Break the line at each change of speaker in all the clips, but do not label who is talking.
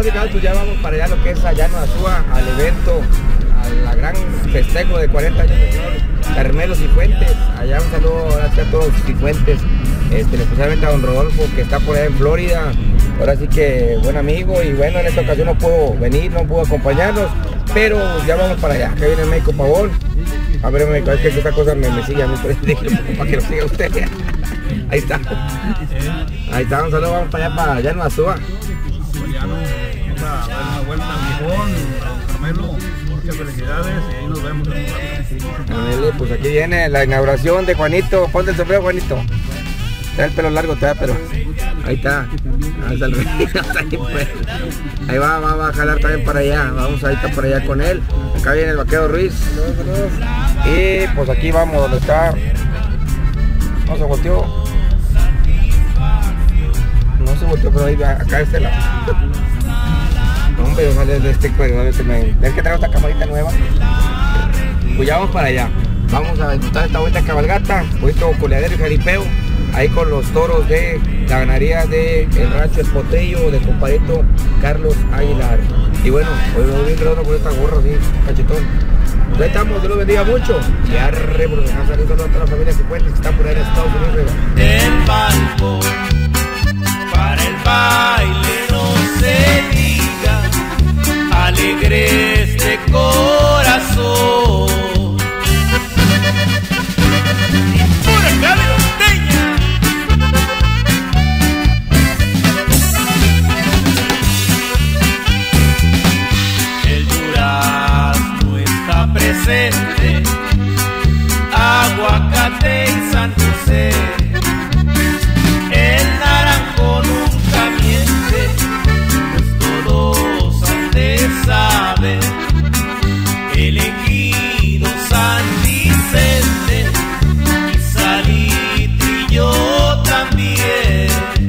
platicados, pues ya vamos para allá lo que es allá en Azúa, al evento, a la gran festejo de 40 años del señor Carmelo Cifuentes. Allá un saludo a todos los Cifuentes, especialmente a don Rodolfo, que está por allá en Florida. Ahora sí que buen amigo, y bueno, en esta ocasión no pudo venir, no pudo acompañarnos, pero ya vamos para allá. Acá viene el médico Pavón. A ver, médico, es que esta cosa me sigue a mí, por eso dije para que lo siga usted. Ahí está. Ahí está, un saludo, vamos para allá en Azúa.
Vamos a dar una vuelta al Gijón, a don Carmelo, muchas felicidades y ahí nos vemos en un rato.
Pues aquí viene la inauguración de Juanito. Ponte el sombrero, Juanito. Trae el pelo largo todavía, pero ahí está. Ahí está el rey. Ahí va a jalar también para allá. Vamos ahorita por allá con él. Acá viene el vaquero Ruiz. Y pues aquí vamos donde está. No se volteó. No se volteó, pero ahí acá este lado. No, hombre, ojalá de este cuero. ¿Ves que traigo esta camarita nueva? Pues ya vamos para allá. Vamos a disfrutar esta vuelta de cabalgata, bonito coleadero y jaripeo, ahí con los toros de la ganadería de el rancho El Potrillo, de compadrito Carlos Aguilar. Y bueno, hoy me voy bien redondo con esta gorra así, cachetón. Pues ahí estamos, Dios los bendiga mucho. Y arre, por dejar salir a toda la familia Cifuentes que está por ahí en Estados Unidos.
El palco para el baile no se diga, alegre este corazón. El durazno está presente, aguacate y San José. El naranjo nunca miente, pues todos han de saber. El ejido San Vicente y Salitrillo también.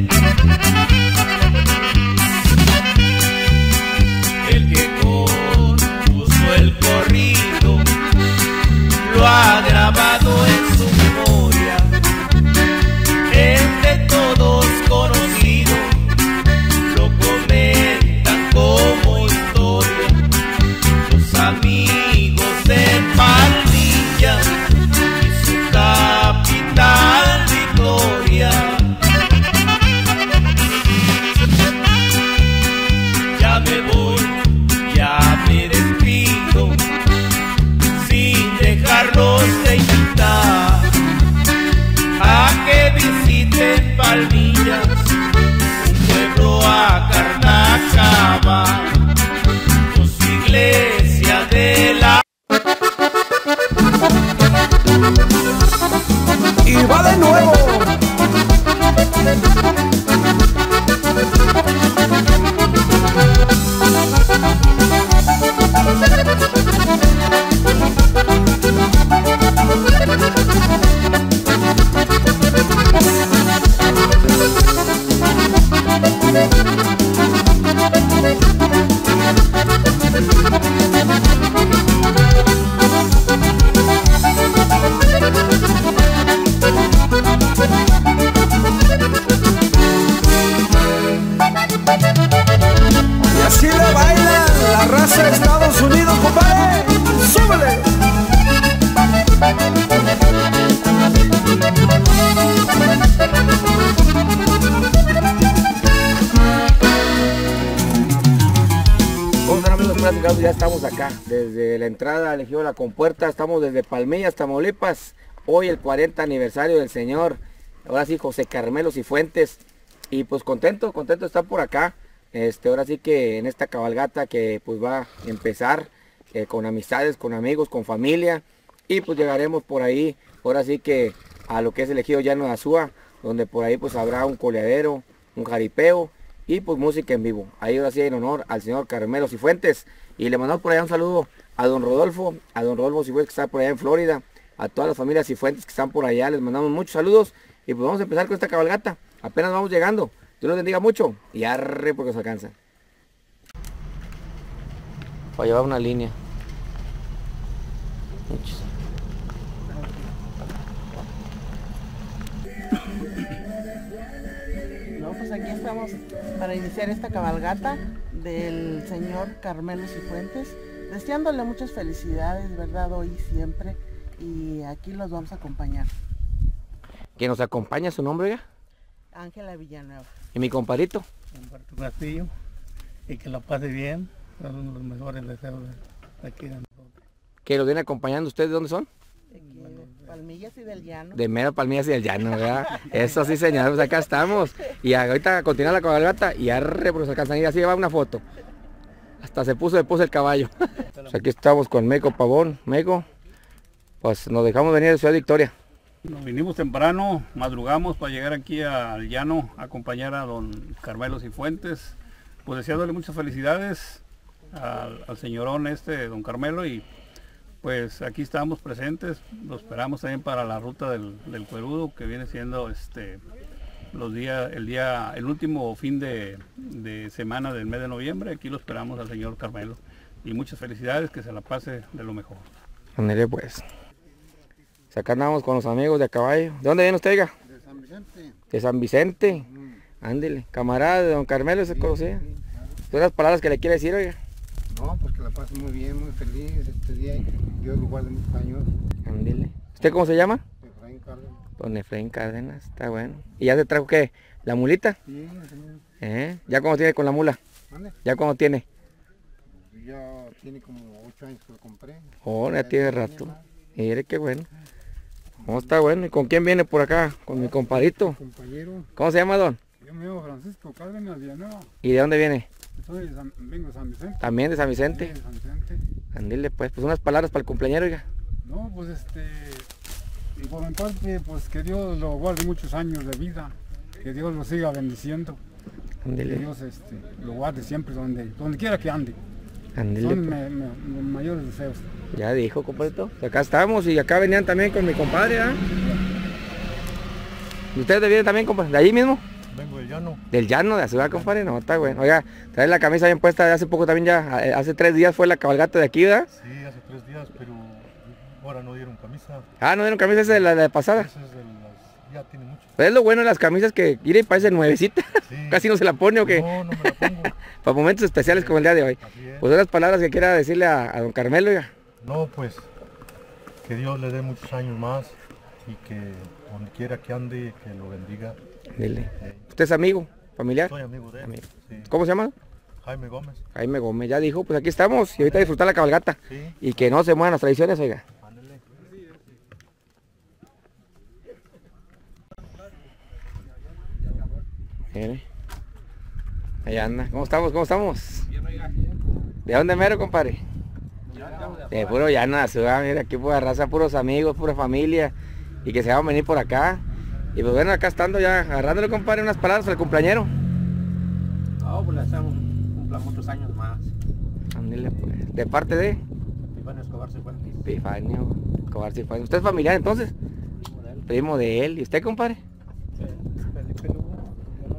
El que compuso el corrido lo ha grabado en su memoria. Es de todos conocido, lo comentan como historia los amigos de Palmilla y su capital Victoria. Ya me voy, ya me despido, sin dejarlos de invitar a que visiten Palmillas, un pueblo a Carnacaba, con su iglesia de la...
Y va de nuevo. Y así le baila la raza de Estados Unidos, compadre. ¡Súbele!
Vamos a amigos platicados, ya estamos acá, desde la entrada al Ejido La Compuerta, estamos desde Palmillas, Tamaulipas, hoy el 40 aniversario del señor, ahora sí, José Carmelo Cifuentes, y pues contento de estar por acá, ahora sí que en esta cabalgata que pues va a empezar con amistades, con amigos, con familia, y pues llegaremos por ahí, ahora sí que a lo que es el Ejido Llano de Azúa, donde por ahí pues habrá un coleadero, un jaripeo, y pues música en vivo. Ahí ahora sí en honor al señor Carmelo Cifuentes. Y le mandamos por allá un saludo a don Rodolfo Cifuentes, que está por allá en Florida, a todas las familias Cifuentes que están por allá, les mandamos muchos saludos. Y pues vamos a empezar con esta cabalgata. Apenas vamos llegando. Dios los bendiga mucho y arre porque se alcanza. Para llevar una línea. Muchos.
No, pues aquí estamos para iniciar esta cabalgata del señor Carmelo Cifuentes, deseándole muchas felicidades, ¿verdad? Hoy y siempre, y aquí los vamos a acompañar.
¿Que nos acompaña su nombre, oiga?
Ángela Villanueva.
¿Y mi compadrito?
Humberto Castillo, y que la pase bien, son los mejores deseos de aquí de nosotros.
¿Que los viene acompañando ustedes? ¿De dónde son?
De Palmillas y del Llano.
De mero Palmillas y del Llano, ¿verdad? Eso sí, señor, pues acá estamos. Y ahorita continúa la cabalgata y arre, pues alcanzan a ir así, lleva una foto. Hasta se puso el caballo. Pues aquí estamos con Meco Pavón. Meco, pues nos dejamos venir de Ciudad Victoria.
Nos vinimos temprano, madrugamos para llegar aquí al llano a acompañar a don Carmelo Cifuentes, pues deseándole muchas felicidades al señorón don Carmelo, y pues aquí estamos presentes, lo esperamos también para la ruta del Cuerudo, que viene siendo el último fin de semana del mes de noviembre. Aquí lo esperamos al señor Carmelo, y muchas felicidades, que se la pase de lo mejor.
Ándale pues. Acá andamos con los amigos de a caballo. ¿De dónde viene usted, oiga?
De San Vicente.
De San Vicente. Ándele, camarada de don Carmelo, se conocía. ¿Son las palabras que le quiere decir, oiga?
No, pues que la pase muy bien, muy feliz este día, y que Dios lo guarde muchos años.
Ándele. ¿Usted cómo se llama?
Efraín Cárdenas.
Don Efraín Cárdenas, está bueno. ¿Y ya se trajo qué? ¿La mulita?
Sí, señor.
¿Ya cuándo tiene con la mula?
¿Dónde?
¿Ya cuándo tiene?
Ya tiene como 8 años que lo compré.
Oh, ya tiene rato. Mire qué bueno. ¿Cómo está bueno? ¿Y con quién viene por acá? Con mi compadrito.
Compañero,
¿Cómo se llama, don?
yo me llamo Francisco Cárdenas Villanueva.
¿Y de dónde viene?
Vengo de San Vicente.
También de San Vicente.
Sí, de San Vicente.
Andile pues unas palabras para el cumpleañero, oiga.
No, pues y por mi parte, pues que Dios lo guarde muchos años de vida, que Dios lo siga bendiciendo, que
Andile.
Dios lo guarde siempre donde quiera que ande.
Andile
Son
pues.
mis mayores deseos.
Ya dijo, compadrito. Acá estamos y acá venían también con mi compadre, ¿ah? ¿Y ustedes vienen también, compadre? ¿De ahí mismo?
Vengo del llano.
Del llano, de la ciudad, compadre. No, está bueno. Oiga, trae la camisa bien puesta de hace poco también ya. Hace 3 días fue la cabalgata de aquí, ¿verdad?
Sí, hace 3 días, pero ahora no dieron camisa.
Ah, no dieron camisa, esa de la pasada.
Esa es de ya tiene mucho.
Pero es lo bueno de las camisas que quiere y parece nuevecita.
Sí.
Casi no se la pone o qué.
No, no me la pongo.
Para momentos especiales como el día de hoy.
Así es.
Pues unas palabras que quiera decirle a don Carmelo, oiga.
No, pues que Dios le dé muchos años más y que donde quiera que ande, que lo bendiga.
Dile. ¿Usted es amigo, familiar?
Soy amigo de él.
Amigo.
Sí.
¿Cómo se llama?
Jaime Gómez.
Jaime Gómez, ya dijo, pues aquí estamos y ahorita disfrutar la cabalgata.
Sí.
Y que no se muevan las tradiciones, oiga.
Ándale.
Mire. Ahí anda. ¿Cómo estamos? ¿Cómo estamos? ¿De dónde mero, compadre? De puro llano de la ciudad, mira, aquí pura raza, puros amigos, pura familia. Y que se van a venir por acá. Y pues bueno, acá estando ya, agarrándole, compadre, unas palabras al cumpleañero.
No, pues le hacemos cumpla muchos años más.
Ándale, pues. ¿De parte de?
Epifanio Escobar Cifuentes.
Epifanio Escobar Cifuentes. ¿Usted es familiar entonces? Primo de él. ¿Y usted, compadre?
Felipe Lugo,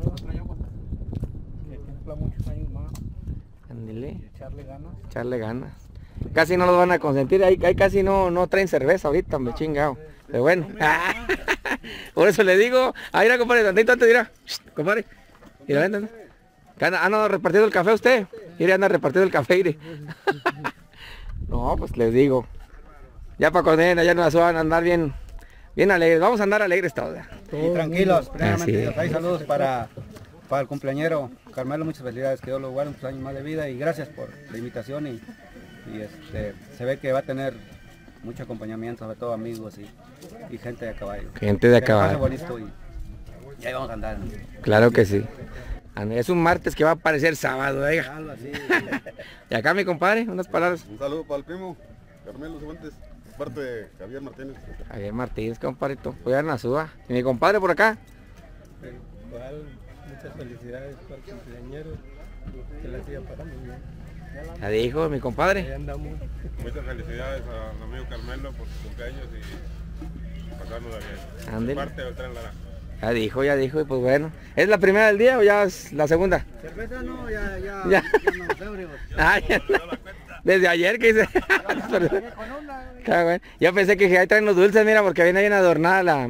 que cumpla muchos años más.
Ándale.
Y echarle ganas.
Echarle ganas. Casi no los van a consentir, ahí casi no traen cerveza ahorita, me chingado. Pero bueno, por eso le digo, ahí irá, compadre, tantito antes dirá, compadre, mira, ven, anda repartiendo el café usted, mire, anda repartiendo el café, mire. No, pues les digo, ya para cuando ya no van a andar bien alegres, vamos a andar alegres todos.
Y tranquilos,
Así
primeramente
es.
Dios. Hay saludos para el cumpleañero Carmelo, muchas felicidades, que Dios lo guarde muchos años más de vida, y gracias por la invitación, y se ve que va a tener mucho acompañamiento, sobre todo amigos y gente de a caballo.
Gente de a
Que la pase
caballo.
bonito y ahí vamos a andar.
Claro que sí. Es un martes que va a parecer sábado, oiga.
Algo así.
Y acá mi compadre, unas palabras.
Un saludo para el primo Carmelo Cifuentes, parte de Javier Martínez.
Javier Martínez, compadrito, voy a dar una suba. Y mi compadre por acá.
Igual, muchas felicidades para el cumpleañero, que la siga pasando bien.
Ya dijo mi compadre.
Andamos.
Muchas felicidades al amigo Carmelo por su cumpleaños y pasárnosla bien.
Ándele.
Parte del Tren Lara.
Ya dijo, y pues bueno. ¿Es la primera del día o ya es la segunda?
Cerveza no, ya
Ya.
nos ebrios.
Ah, ya. Desde ayer que hice. Está bueno. Yo pensé que ahí traen los dulces, mira, porque viene bien adornada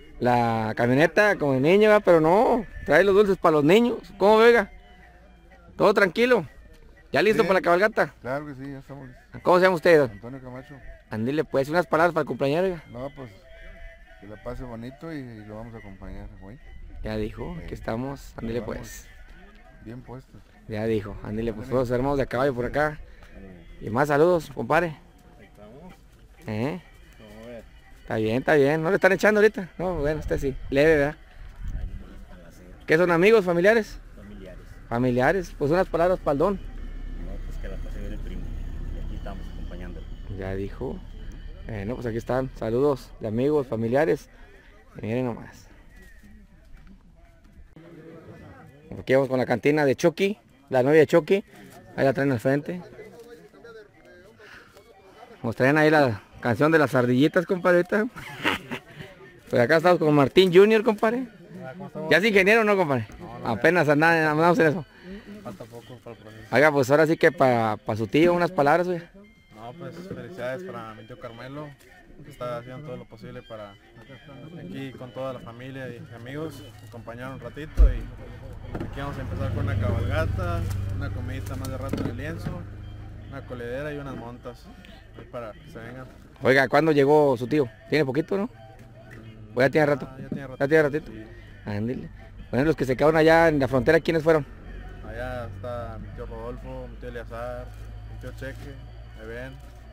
la camioneta con el niño, ¿verdad? Pero no, trae los dulces para los niños. ¿Cómo, vega? ¿Todo tranquilo? ¿Ya listo para la cabalgata?
Claro que sí, ya estamos listos.
¿Cómo se llama usted?
Antonio Camacho.
Andile pues, unas palabras para el cumpleañero, oiga.
No, pues, que la pase bonito y lo vamos a acompañar, güey.
Ya dijo, aquí estamos, andile
Vamos
pues.
Bien puestos.
Ya dijo, andile pues, todos hermanos de a caballo por acá. Y más saludos, compadre. Está bien, ¿no le están echando ahorita? No, bueno, usted sí, leve, ¿verdad? ¿Qué son amigos, familiares? Familiares, pues unas palabras para el don.
No, pues que la pase bien el primo. Y aquí estamos acompañándolo.
Ya dijo. Bueno, pues aquí están, saludos de amigos, familiares. Y miren nomás. Aquí vamos con la cantina de Chucky, la novia de Chucky. Ahí la traen al frente. Nos traen ahí la canción de las ardillitas, compadre. Pues acá estamos con Martín Junior, compadre. ¿Ya es ingeniero o no, compadre? No, apenas andamos en eso.
Falta poco para el proceso.
Oiga, pues ahora sí que para su tío unas palabras, oye.
No, pues felicidades para mi tío Carmelo, que está haciendo todo lo posible para aquí con toda la familia y amigos, acompañar un ratito y aquí vamos a empezar con una cabalgata, una comidita más de rato en el lienzo, una coledera y unas montas para que se vengan.
Oiga, ¿cuándo llegó su tío? ¿Tiene poquito, no? ¿O ya tiene rato?
Ya tiene ratito.
Sí. Ándale. Bueno, los que se quedaron allá en la frontera, ¿quiénes fueron?
Allá está mi tío Rodolfo, mi tío Eleazar, mi tío Cheque, Eben.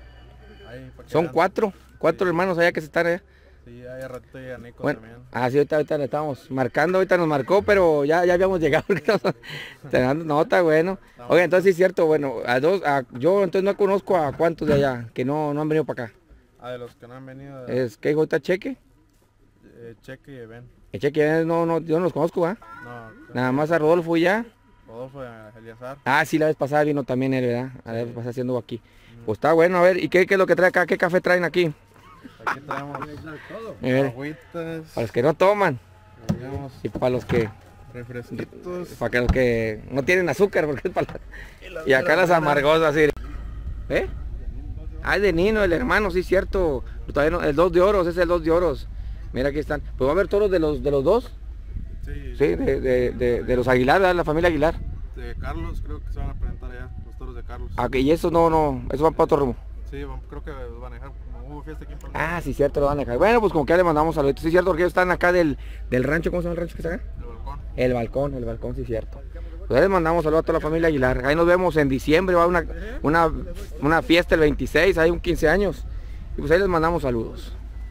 Son cuatro hermanos allá que se están allá.
Sí, hay ratito llega Nico
bueno,
también.
Sí, ahorita le estábamos marcando, ahorita nos marcó, pero ya habíamos llegado. Te dando nota, bueno. Oiga, entonces sí es cierto, bueno, yo entonces no conozco a cuántos de allá que no han venido para acá.
De los que no han venido.
Es que ahorita Cheque.
Cheque y Eben.
El Cheque no, yo no los conozco, ¿ah?
No.
Nada más a Rodolfo y ya.
Rodolfo Eleazar.
Sí, la vez pasada vino también él, ¿verdad? La vez pasada haciendo aquí. Pues está bueno, a ver, ¿y qué es lo que trae acá? ¿Qué café traen aquí?
Aquí traemos
agüitas. Para los que no toman. Y para los que...
refresquitos.
Para los que no tienen azúcar, porque es para y acá las amargosas, ¿sí? ¿Eh? Es de Nino, el hermano, sí, cierto. Todavía no, el 2 de oros, es el 2 de oros. Mira, aquí están. Pues va a haber toros de los dos. Sí, de los Aguilar, ¿verdad? La familia Aguilar.
De Carlos, creo que se van a presentar allá, los toros de Carlos.
Y eso eso van para otro rumbo.
Sí, creo que los van a dejar, como hubo fiesta aquí en Palmilla.
Sí, cierto, lo van a dejar. Bueno, pues como que ya le mandamos saluditos. Sí, cierto, porque ellos están acá del rancho, ¿cómo se llama el rancho que está acá? El balcón, sí, cierto. Pues ya les mandamos saludos a toda la familia Aguilar. Ahí nos vemos en diciembre, va a haber una fiesta el 26, hay un 15 años. Y pues ahí les mandamos saludos.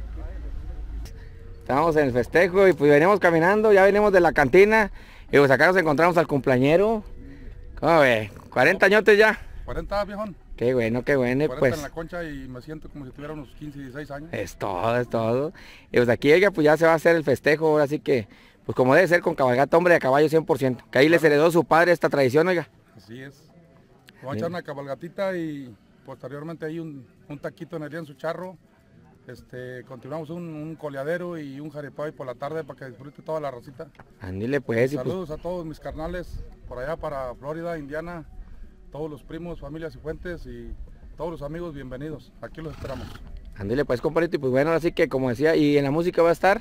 Estamos en el festejo y pues venimos caminando, ya venimos de la cantina. Y pues acá nos encontramos al cumpleañero. ¿Cómo ve? 40 añotes ya.
40, viejón.
Qué bueno,
40
pues.
en la concha y me siento como si tuviera unos 15, 16 años.
Es todo. Y pues aquí pues ya se va a hacer el festejo, ahora sí que, pues como debe ser con cabalgata, hombre de caballo 100%. Que ahí les heredó su padre esta tradición, oiga.
Así es. Voy a echar una cabalgatita y posteriormente ahí un taquito en el lienzo charro. Continuamos un coleadero y un jaripay por la tarde para que disfrute toda la racita.
Ándile pues.
Saludos a todos mis carnales por allá para Florida, Indiana, todos los primos, familias y fuentes y todos los amigos, bienvenidos. Aquí los esperamos.
Ándile pues, compadrito, y pues bueno, así que como decía, y en la música va a estar...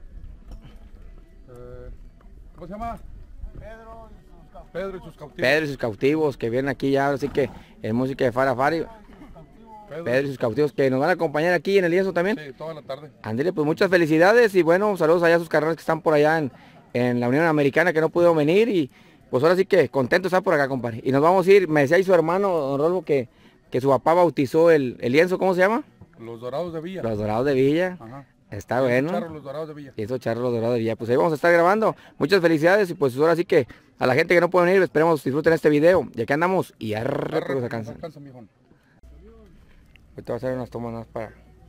¿Cómo se llama? Pedro y sus cautivos.
Pedro y sus cautivos, que vienen aquí ya, así que en música de Farafari. Pedro y sus cautivos que nos van a acompañar aquí en el lienzo también.
Sí, toda la tarde.
Ándale, pues muchas felicidades y bueno, saludos allá a sus carnales que están por allá en la Unión Americana que no pudieron venir y pues ahora sí que contentos estar por acá, compadre. Y nos vamos a ir, me decía ahí su hermano, don Rolfo, que su papá bautizó el lienzo, ¿cómo se llama?
Los Dorados de Villa.
Los Dorados de Villa.
Ajá.
Está bueno.
Charro, los Dorados de Villa.
Y eso, Charro, los Dorados de Villa. Pues ahí vamos a estar grabando. Muchas felicidades y pues ahora sí que a la gente que no puede venir, esperemos disfruten este video. Y aquí andamos y arre, pues se cansan. Ahorita va a hacer unas tomas más para...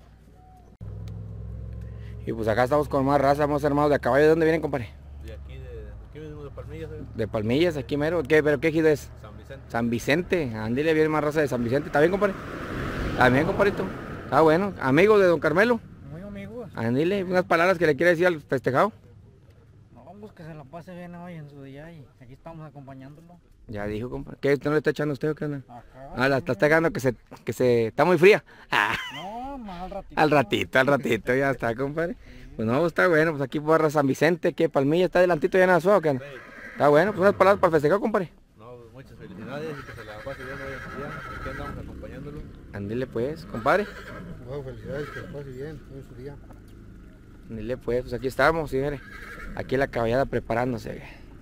Y pues acá estamos con más raza, más hermanos de a caballo. ¿De dónde vienen, compadre?
De aquí venimos de Palmillas.
De Palmillas, aquí mero. ¿Pero qué ejido es?
San Vicente.
San Vicente. Ándale, viene más raza de San Vicente. ¿Está bien, compadre? ¿Está bien, compadrito? Está bueno. ¿Amigo de don Carmelo?
Muy amigos.
Ándale, unas palabras que le quiere decir al festejado.
No, pues que se la pase bien hoy en su día y aquí estamos acompañándolo.
Ya dijo, compadre. ¿Qué? ¿Usted no le está echando a usted o qué onda? La está pegando que se... Está muy fría.
No, más
al ratito, ya está, compadre. Pues no, está bueno, pues aquí por San Vicente, que Palmilla está adelantito ya en la suave, ¿o qué? Está bueno, pues unas palabras para el festejado, compadre.
No, muchas felicidades. felicidades y que se la pase bien hoy en su día. Aquí andamos acompañándolo.
Ándele pues, compadre.
Bueno, felicidades, que se pase bien hoy en su día.
Ándele pues aquí estamos, señores. Aquí la caballada preparándose.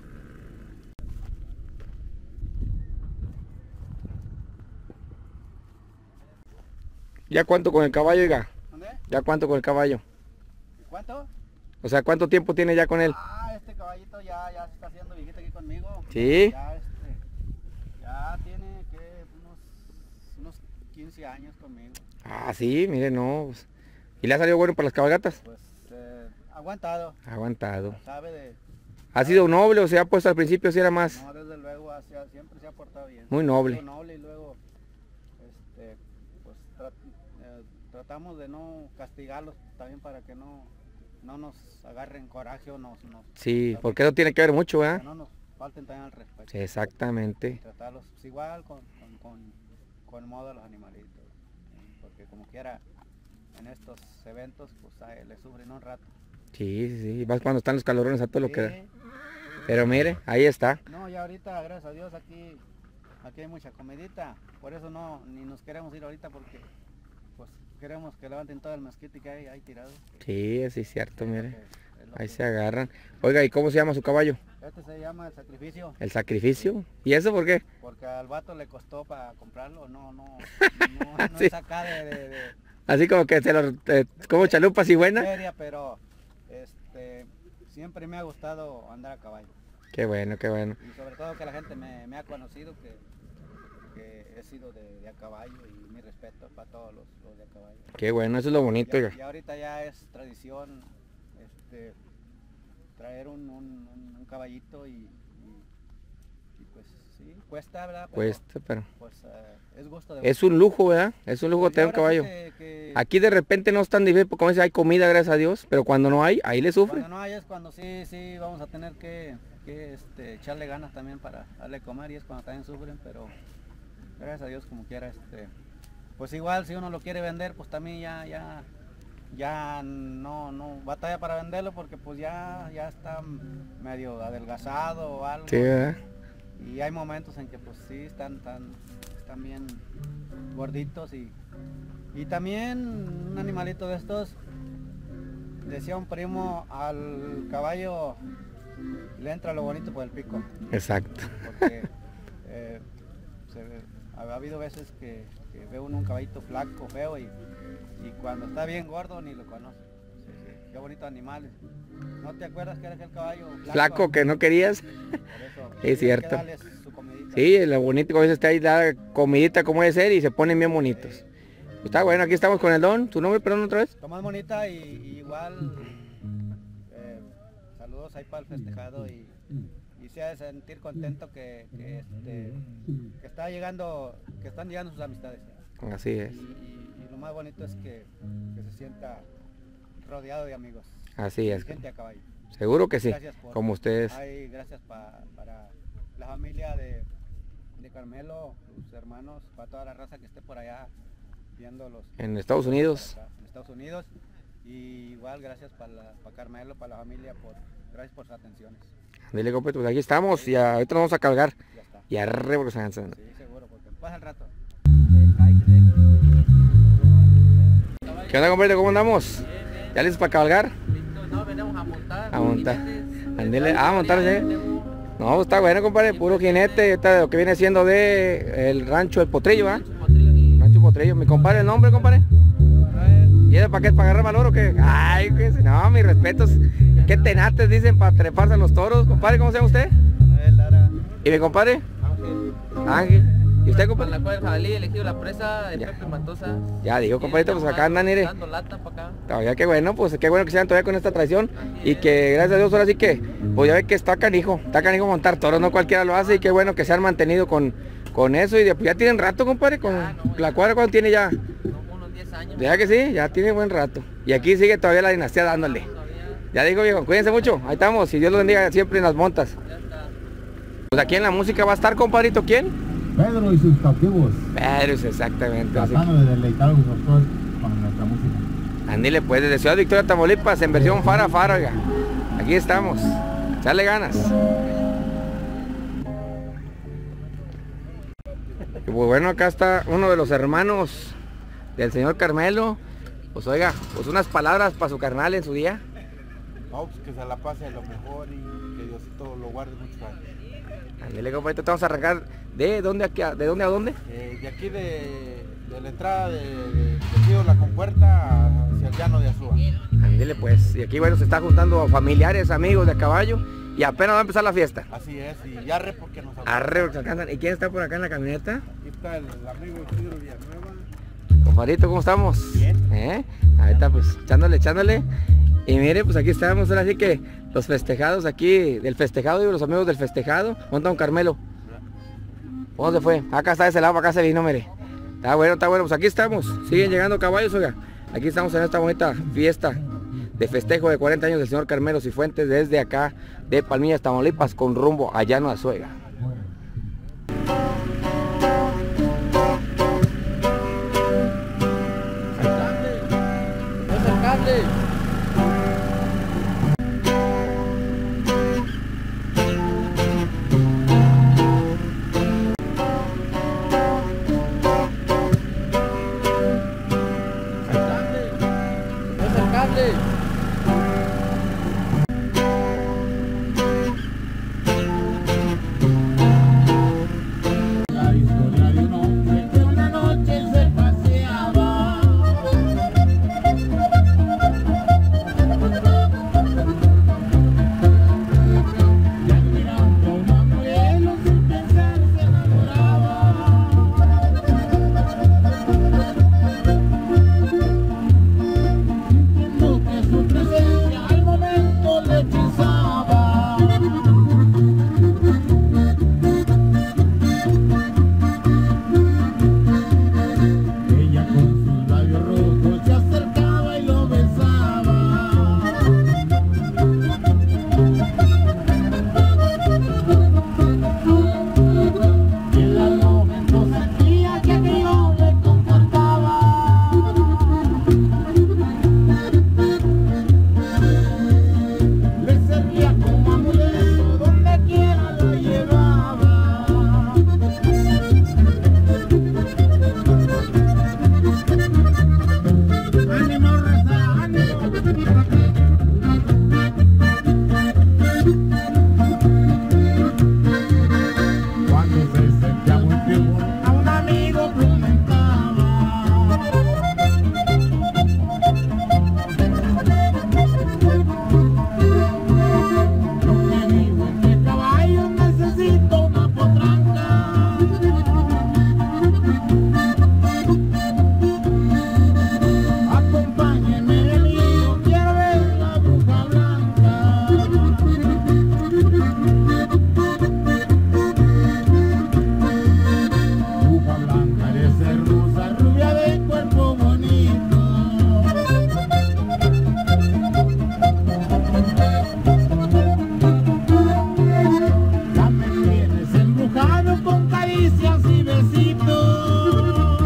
¿Ya cuánto con el caballo, oiga?
¿Dónde?
¿Ya cuánto con el caballo?
¿Cuánto?
O sea, ¿cuánto tiempo tiene ya con él?
Este caballito ya se está haciendo viejito aquí conmigo.
¿Sí?
Ya tiene que unos 15 años conmigo.
Ah, sí, mire, no. Pues. ¿Y le ha salido bueno para las cabalgatas?
Pues aguantado.
Aguantado.
¿Sabe de?
¿Ha sido noble o se ha puesto al principio si era más?
No, desde luego siempre se ha portado bien.
Muy noble.
Muy noble y luego pues tratamos de no castigarlos también para que no nos agarren coraje o nos
sí, porque eso tiene que ver mucho, ¿verdad?
no nos falten también al respeto.
Sí, exactamente.
Tratarlos pues, igual con modo a los animalitos, porque como quiera en estos eventos pues le sufren un rato.
Sí, más cuando están los calorones a todo lo que da. Pero mire, ahí está.
No, ya ahorita, gracias a Dios, aquí hay mucha comidita, por eso ni nos queremos ir ahorita porque pues queremos que levanten todo el mezquite que hay tirado.
Sí, es cierto, mire. Ahí se agarran. Oiga, ¿y cómo se llama su caballo?
Este se llama El Sacrificio.
¿El Sacrificio? ¿Y eso por qué?
Porque al vato le costó para comprarlo, no
sí.
es acá de
así como que como chalupas y buena.
Seria, pero siempre me ha gustado andar a caballo.
Qué bueno, qué bueno.
Y sobre todo que la gente me ha conocido que he sido de a caballo y mi respeto para todos los de a caballo.
Qué bueno, eso es lo bonito, oiga.
Y ahorita ya es tradición traer un caballito y pues sí, cuesta, ¿verdad? Pero,
cuesta, pero
pues es gusto de...
Es un lujo, ¿verdad? Es un lujo tener un caballo. Aquí de repente no es tan difícil, porque como dice, hay comida, gracias a Dios, pero cuando no hay, ahí le sufre.
Cuando no hay es cuando sí vamos a tener que echarle ganas también para darle comer y es cuando también sufren, pero gracias a Dios como quiera, pues igual si uno lo quiere vender, pues también ya no batalla para venderlo porque pues ya está medio adelgazado o algo.
Sí, ¿verdad?
Y hay momentos en que pues sí están bien gorditos y también un animalito de estos, decía un primo, al caballo le entra lo bonito por el pico.
Exacto.
Porque ha habido veces que ve uno un caballito flaco, feo y cuando está bien gordo ni lo conoce. Sí, qué bonito animal. ¿No te acuerdas que era aquel caballo
flaco que no querías?
Por eso,
es cierto.
Hay que darles su comidita.
Sí, lo bonito que a veces está ahí la comidita como debe ser y se ponen bien bonitos. Pues está bueno, aquí estamos con el don. ¿Tu nombre, perdón, otra vez?
Tomás Monita y igual saludos ahí para el festejado y se ha de sentir contento que están llegando sus amistades.
Así es.
Y lo más bonito es que se sienta rodeado de amigos.
Así es.
Gente a caballo.
Seguro que sí, como ustedes.
Gracias para la familia de Carmelo, sus hermanos, para toda la raza que esté por allá viéndolos.
En Estados Unidos.
En Estados Unidos. Y igual gracias para Carmelo, para la familia, gracias por sus atenciones.
Dile, compa, pues aquí estamos y ahorita nos vamos a cargar. Ya está. Y arre porque se van a encender.
Sí, seguro, porque pasa el rato.
¿Qué onda, compadre? ¿Cómo andamos? ¿Ya listos para cabalgar?
No, venimos a montar.
A montar. Andele, a montar, ¿sí? No, pues está bueno, compadre, puro jinete, está de lo que viene siendo de el rancho El Potrillo, ¿ah? Rancho Potrillo. Mi compadre, ¿el nombre, compadre? ¿Y es para qué? ¿Para agarrar valor o qué? Ay, no, mis respetos. Qué tenates dicen para treparse a los toros, compadre, ¿cómo se llama usted? ¿Y mi compadre? Ángel. ¿Y usted, compadre?
La cual el jabalí, elegido la presa, el Pepe Matosa.
Ya digo, compadrito, pues acá andan, mire.
Dando lata para acá.
Todavía qué bueno, pues qué bueno que sigan todavía con esta tradición. Y que gracias a Dios ahora sí que, pues ya ve que está canijo montar toros, no cualquiera lo hace y qué bueno que se han mantenido con eso y pues ya tienen rato, compadre, con la cuadra, ¿cuánto tiene ya?
Unos 10 años.
Ya que sí, ya tiene buen rato. Y aquí sigue todavía la dinastía dándole. Ya digo, viejo, cuídense mucho, ahí estamos, y Dios los bendiga siempre en las montas. Pues aquí en la música va a estar, compadrito, ¿quién?
Pedro y sus cautivos.
Pedro, exactamente.
Tratando de deleitar a nosotros con nuestra música.
Andile pues, desde Ciudad Victoria, Tamaulipas, en versión fara, oiga. Aquí estamos, echarle ganas. Y pues bueno, acá está uno de los hermanos del señor Carmelo. Pues oiga, pues unas palabras para su carnal en su día.
No, pues que se la pase lo mejor y que Diosito lo guarde muchos años.
Ándale, compadre, te vamos a arrancar de dónde de dónde a dónde.
De aquí de la entrada de Río La Compuerta hacia el llano de Azúa.
Ándale pues, y aquí bueno se está juntando familiares, amigos de a caballo y apenas va a empezar la fiesta.
Así es, y arre porque nos
Arre porque alcanzan. ¿Y quién está por acá en la camioneta?
Aquí está el amigo Isidro Villanueva.
Compadrito, ¿cómo estamos? Bien. Ahí está pues, echándole. Y mire, pues aquí estamos, ahora sí que los festejados aquí, del festejado, digo, los amigos del festejado. ¿Dónde está don Carmelo? ¿Dónde se fue? Acá está de ese lado, acá se vino, mire. Está bueno, pues aquí estamos. Siguen llegando caballos, oiga. Aquí estamos en esta bonita fiesta de festejo de 40 años del señor Carmelo Cifuentes desde acá de Palmillas, Tamaulipas, con rumbo a Llano de Azuega.
¡Es el cable!
La historia de un hombre que una noche se paseaba. Y admirando a una modelo sin pensar se enamoraba. Sintiendo que su presencia al momento le hechizaba. Ella con sus labios rojos se acercaba y lo besaba. Y en al momento sentía que aquello le confortaba. Le servía como amuleto donde quiera lo llevaba. ¡Ánimo, raza! ¡Ánimo! Cuando se sentía muy frío, a un amigo comentaba. Lo que digo es que caballo necesito una potranca. Acompáñeme, amigo, quiero ver la bruja blanca. Bruja blanca, eres hermosa, rubia de cuerpo bonito. Ya me tienes embrujado con caricias y besitos.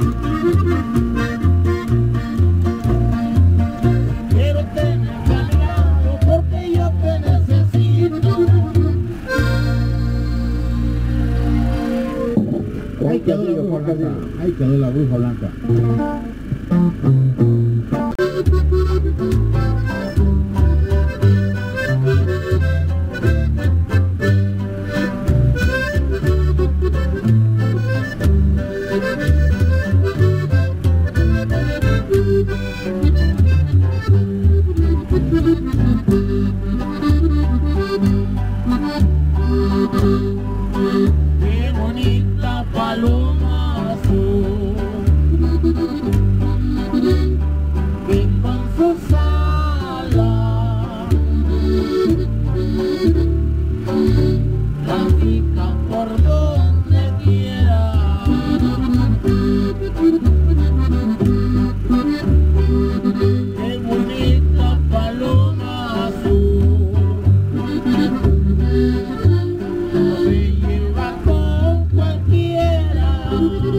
Quiero tenerte al lado porque yo te necesito. Ahí quedó la bruja blanca. Ahí quedó la bruja blanca. Qué bonita paloma azul, que con sus alas trafica por donde quiera. Qué bonita paloma azul, se lleva con cualquiera.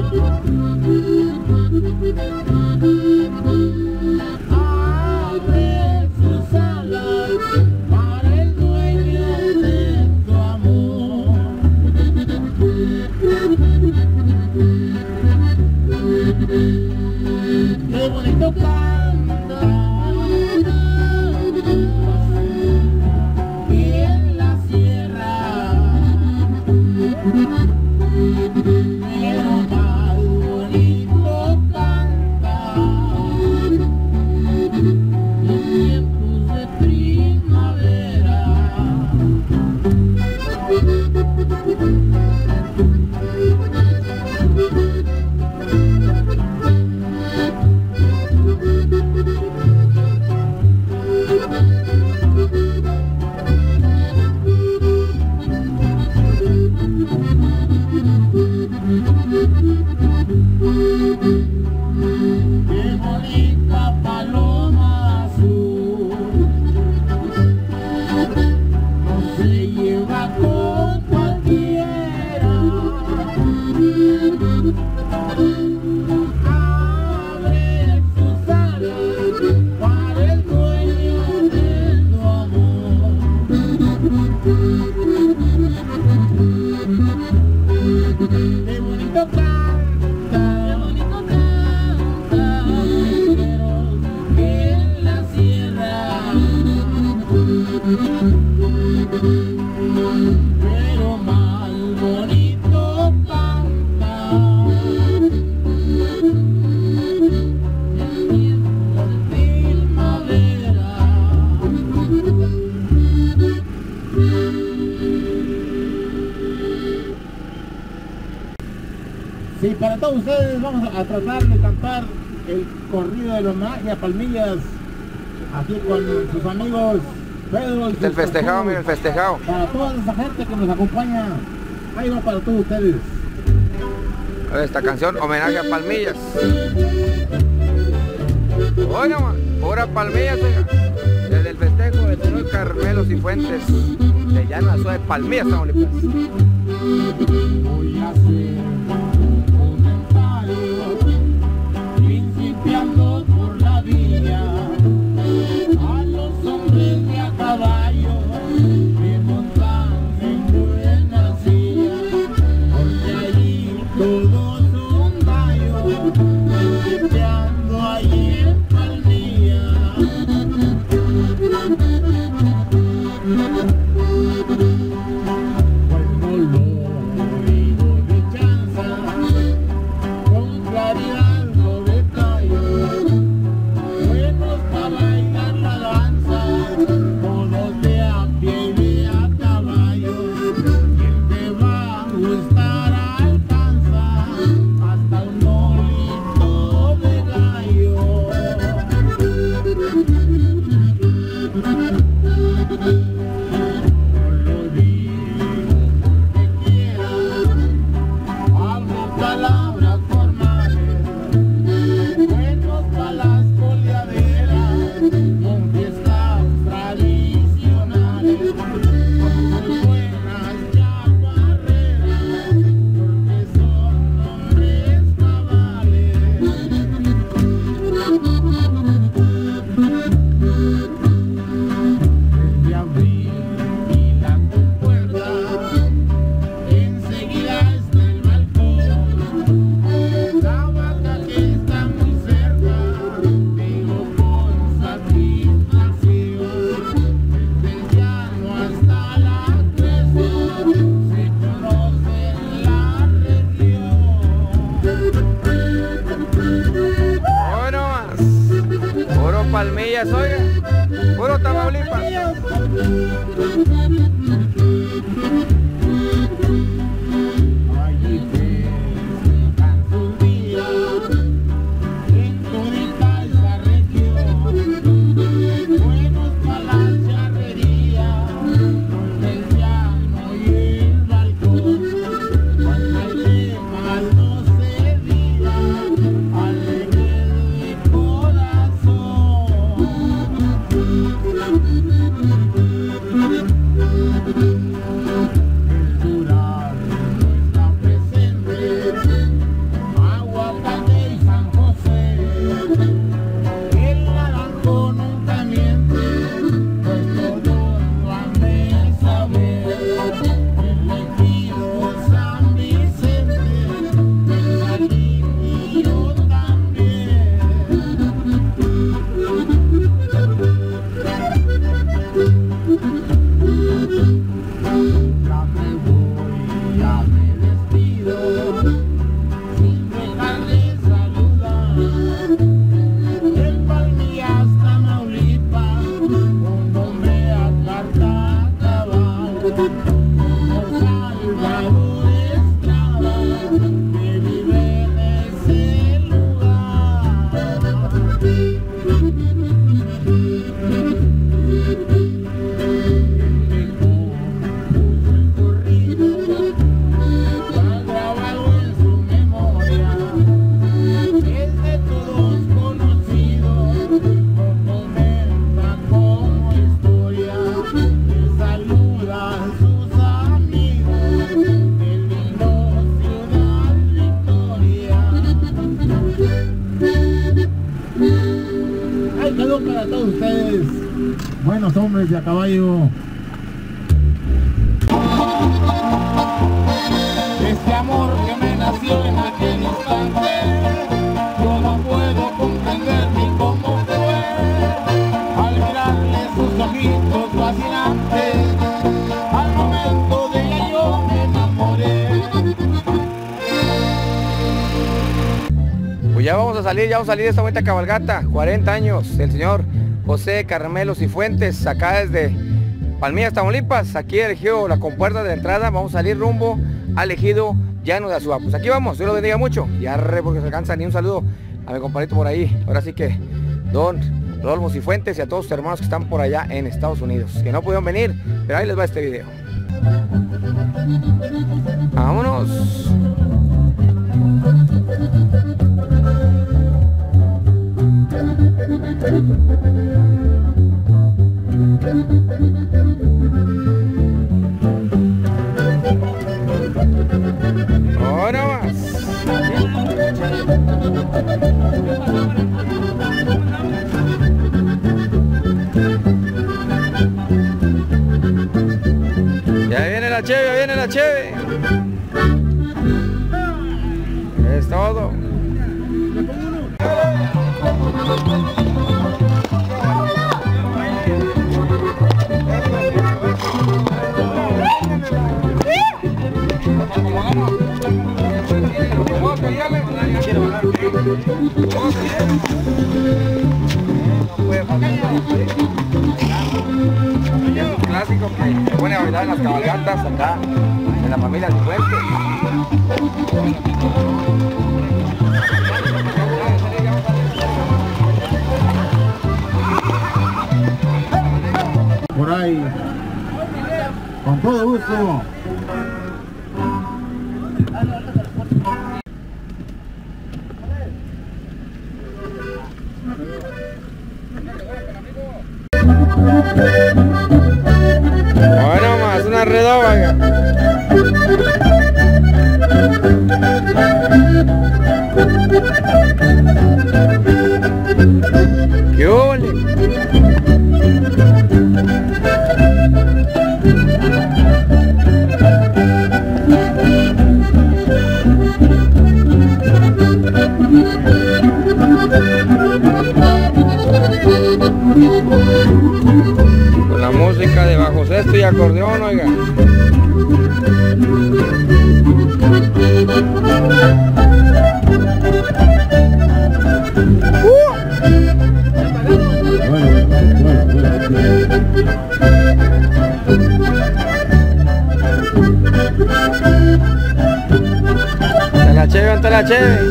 Abre sus alas para el dueño de tu amor. pero más bonito canta.
Sí, para todos ustedes vamos a tratar de cantar el corrido del homenaje a Palmillas, aquí con sus amigos Pedro y sus
El festejado, mira, el festejado.
Para toda esa gente que nos acompaña, ahí va para todos ustedes.
Esta canción, homenaje a Palmillas. Oye, nomás, pura Palmillas, oiga. Desde el festejo del señor Carmelo Cifuentes, de Llano Azúa de Palmillas, Tamaulipas.
Voy a hacer un comentario, principiando por la villa, a los hombres de a caballo que montan en buena silla, porque allí todos son gallos, principiando allí en Palmilla. Con claridad lo detallo, buenos para bailar la danza, todos de a pie y de a caballo, y el que va a gustar alcanza hasta un molito de gallo. Palabras formales, buenos para las coleaderas, con fiestas tradicionales, con sus buenas chaparreras, porque son hombres cabales. Desde abril y la compuerta, enseguida está el balcón. La vaca que está muy cerca, digo con satisfacción, desde el llano hasta la presa, se conoce la región.
Bueno más, puro Palmillas, oiga, puro Tamaulipas.
Allí festejan sus días en todita esa región, buenos para la charrería, con el llano y el balcón, cuando el lema no se diga, alegre de corazón. El Durazno está presente, Aguacate y San José, el naranjo nunca miente, pues todos lo han de saber. El ejido San Vicente, el Salinillo también. Ya me voy, ya me despido, sin dejar de saludar. En Palmillas, Tamaulipas, un hombre a carta cabal, por Salvador Estrada, que vive en ese lugar. Está grabado en su memoria, es de todos conocido, lo comenta como historia, le saluda a sus amigos, el lindo Ciudad Victoria.
Ahí quedó para todos ustedes, buenos hombres de a caballo.
Este amor que me nació en aquel instante, yo no puedo comprender ni cómo fue, al mirarle sus ojitos fascinantes,
ya vamos a salir de esta bonita cabalgata. 40 años del señor José Carmelo Cifuentes, acá desde Palmillas, Tamaulipas. Aquí elegido la compuerta de entrada. Vamos a salir rumbo al ejido Llano de Azúa. Pues aquí vamos, Dios lo bendiga mucho. Y arre porque se alcanza, ni un saludo a mi compadrito por ahí. Ahora sí que don Rodolfo Cifuentes y a todos sus hermanos que están por allá en Estados Unidos, que no pudieron venir, pero ahí les va este video. Vámonos. Ahora más. Ya viene la cheve, ya viene la cheve. Es todo. Es un clásico que se pone a bailar en las cabalgatas acá en la familia Cifuentes.
Por ahí, con todo gusto.
Bueno, más una redóvaga. ¡Qué ole! Con la música de bajo sexto y acordeón, oiga. Ante la cheve.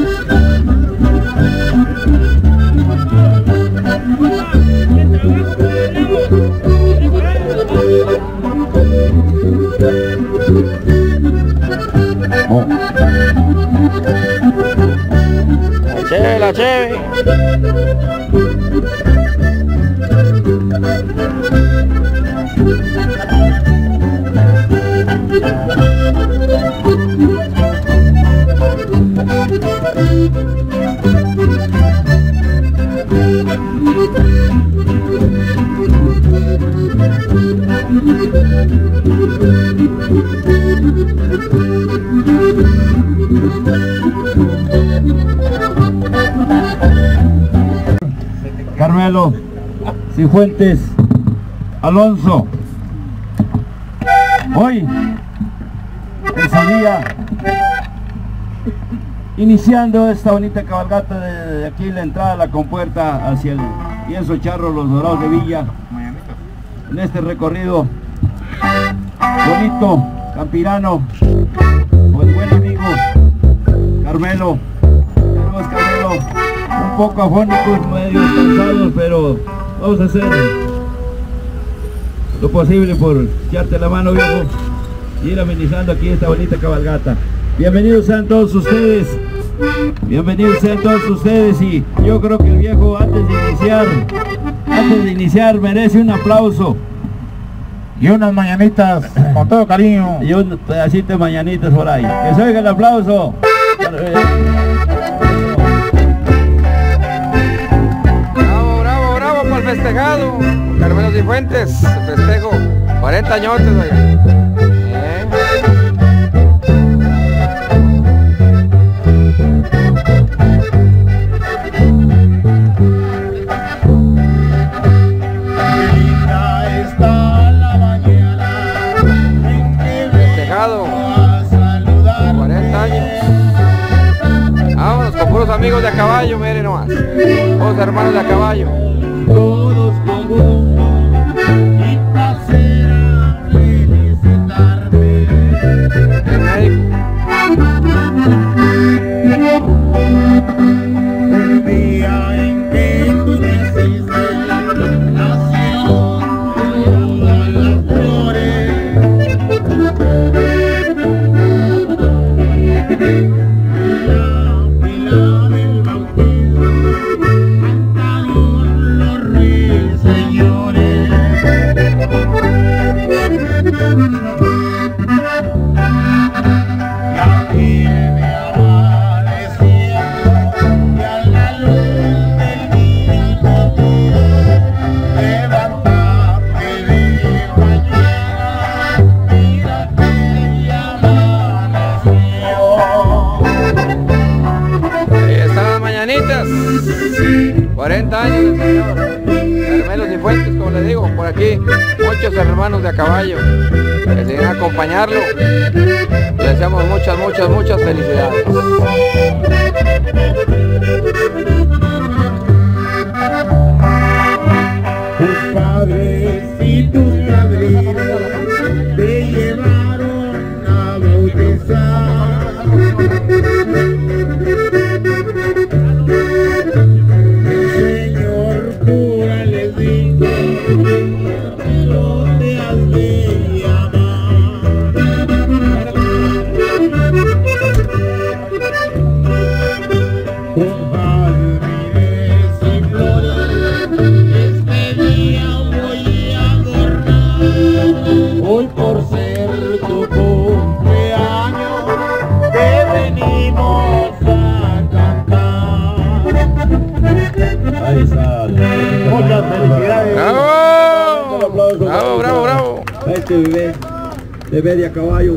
La cheve.
Carmelo Cifuentes Alonso, hoy en su día, iniciando esta bonita cabalgata de aquí la entrada a la compuerta hacia el Lienzo Charro, los Dorados de Villa, en este recorrido bonito, campirano, con el buen amigo Carmelo. Tenemos Carmelo un poco afónicos, medio cansados, pero vamos a hacer lo posible por echarte la mano, viejo, y ir amenizando aquí esta bonita cabalgata. Bienvenidos sean todos ustedes, y yo creo que el viejo antes de iniciar merece un aplauso
y unas mañanitas con todo cariño
y un pedacito de mañanitas por ahí. Que se oiga el aplauso.
Bravo para el festejado Carmelo Cifuentes, festejo 40 añotes, oiga. los amigos de a caballo, miren nomás. Los hermanos de a caballo.
Todos con gusto y placer a felicitarme.
El médico.
El día en que tú naciste, nacieron todas las flores. La pila del bautizo cantaron los ruiseñores. La viene amaneciendo y a la luz del día nos dijo: levántate de mañana, mira que ya amaneció.
Ahí están las mañanitas. 40 años del señor Carmelo Cifuentes, como les digo, por aquí muchos hermanos de a caballo que siguen a acompañarlo. Le deseamos muchas felicidades.
Tus padres y tus padrinos te llevaron a bautizar. El señor cura les dijo: no te has de llamar. Con jazmines y flores este día voy a adornar. Hoy por ser tu cumpleaños te venimos a cantar.
Ahí está. Muchas felicidades.
¡Bravo! ¡Bravo, bravo, bravo!
A este bebé de a caballo.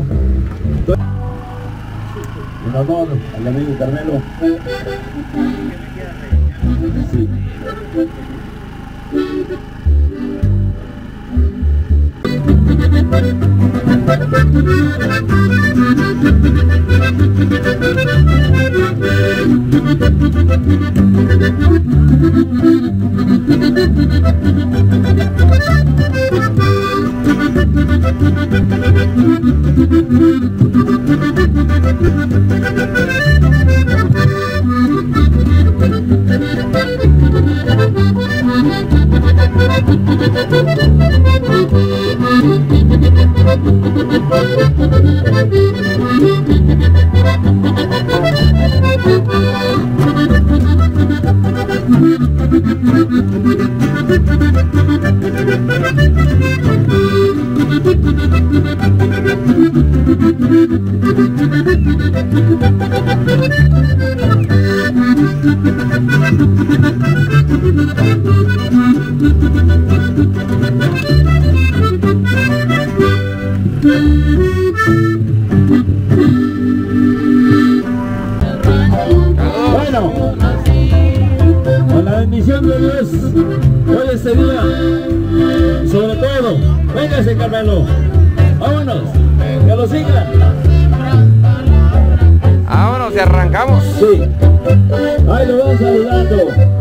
En honor al amigo Carmelo. Sí. Bueno, con la bendición de Dios, hoy este día, sobre todo, véngase Carmelo, vámonos, que lo sigan.
Vámonos y arrancamos.
Sí, ahí lo van saludando.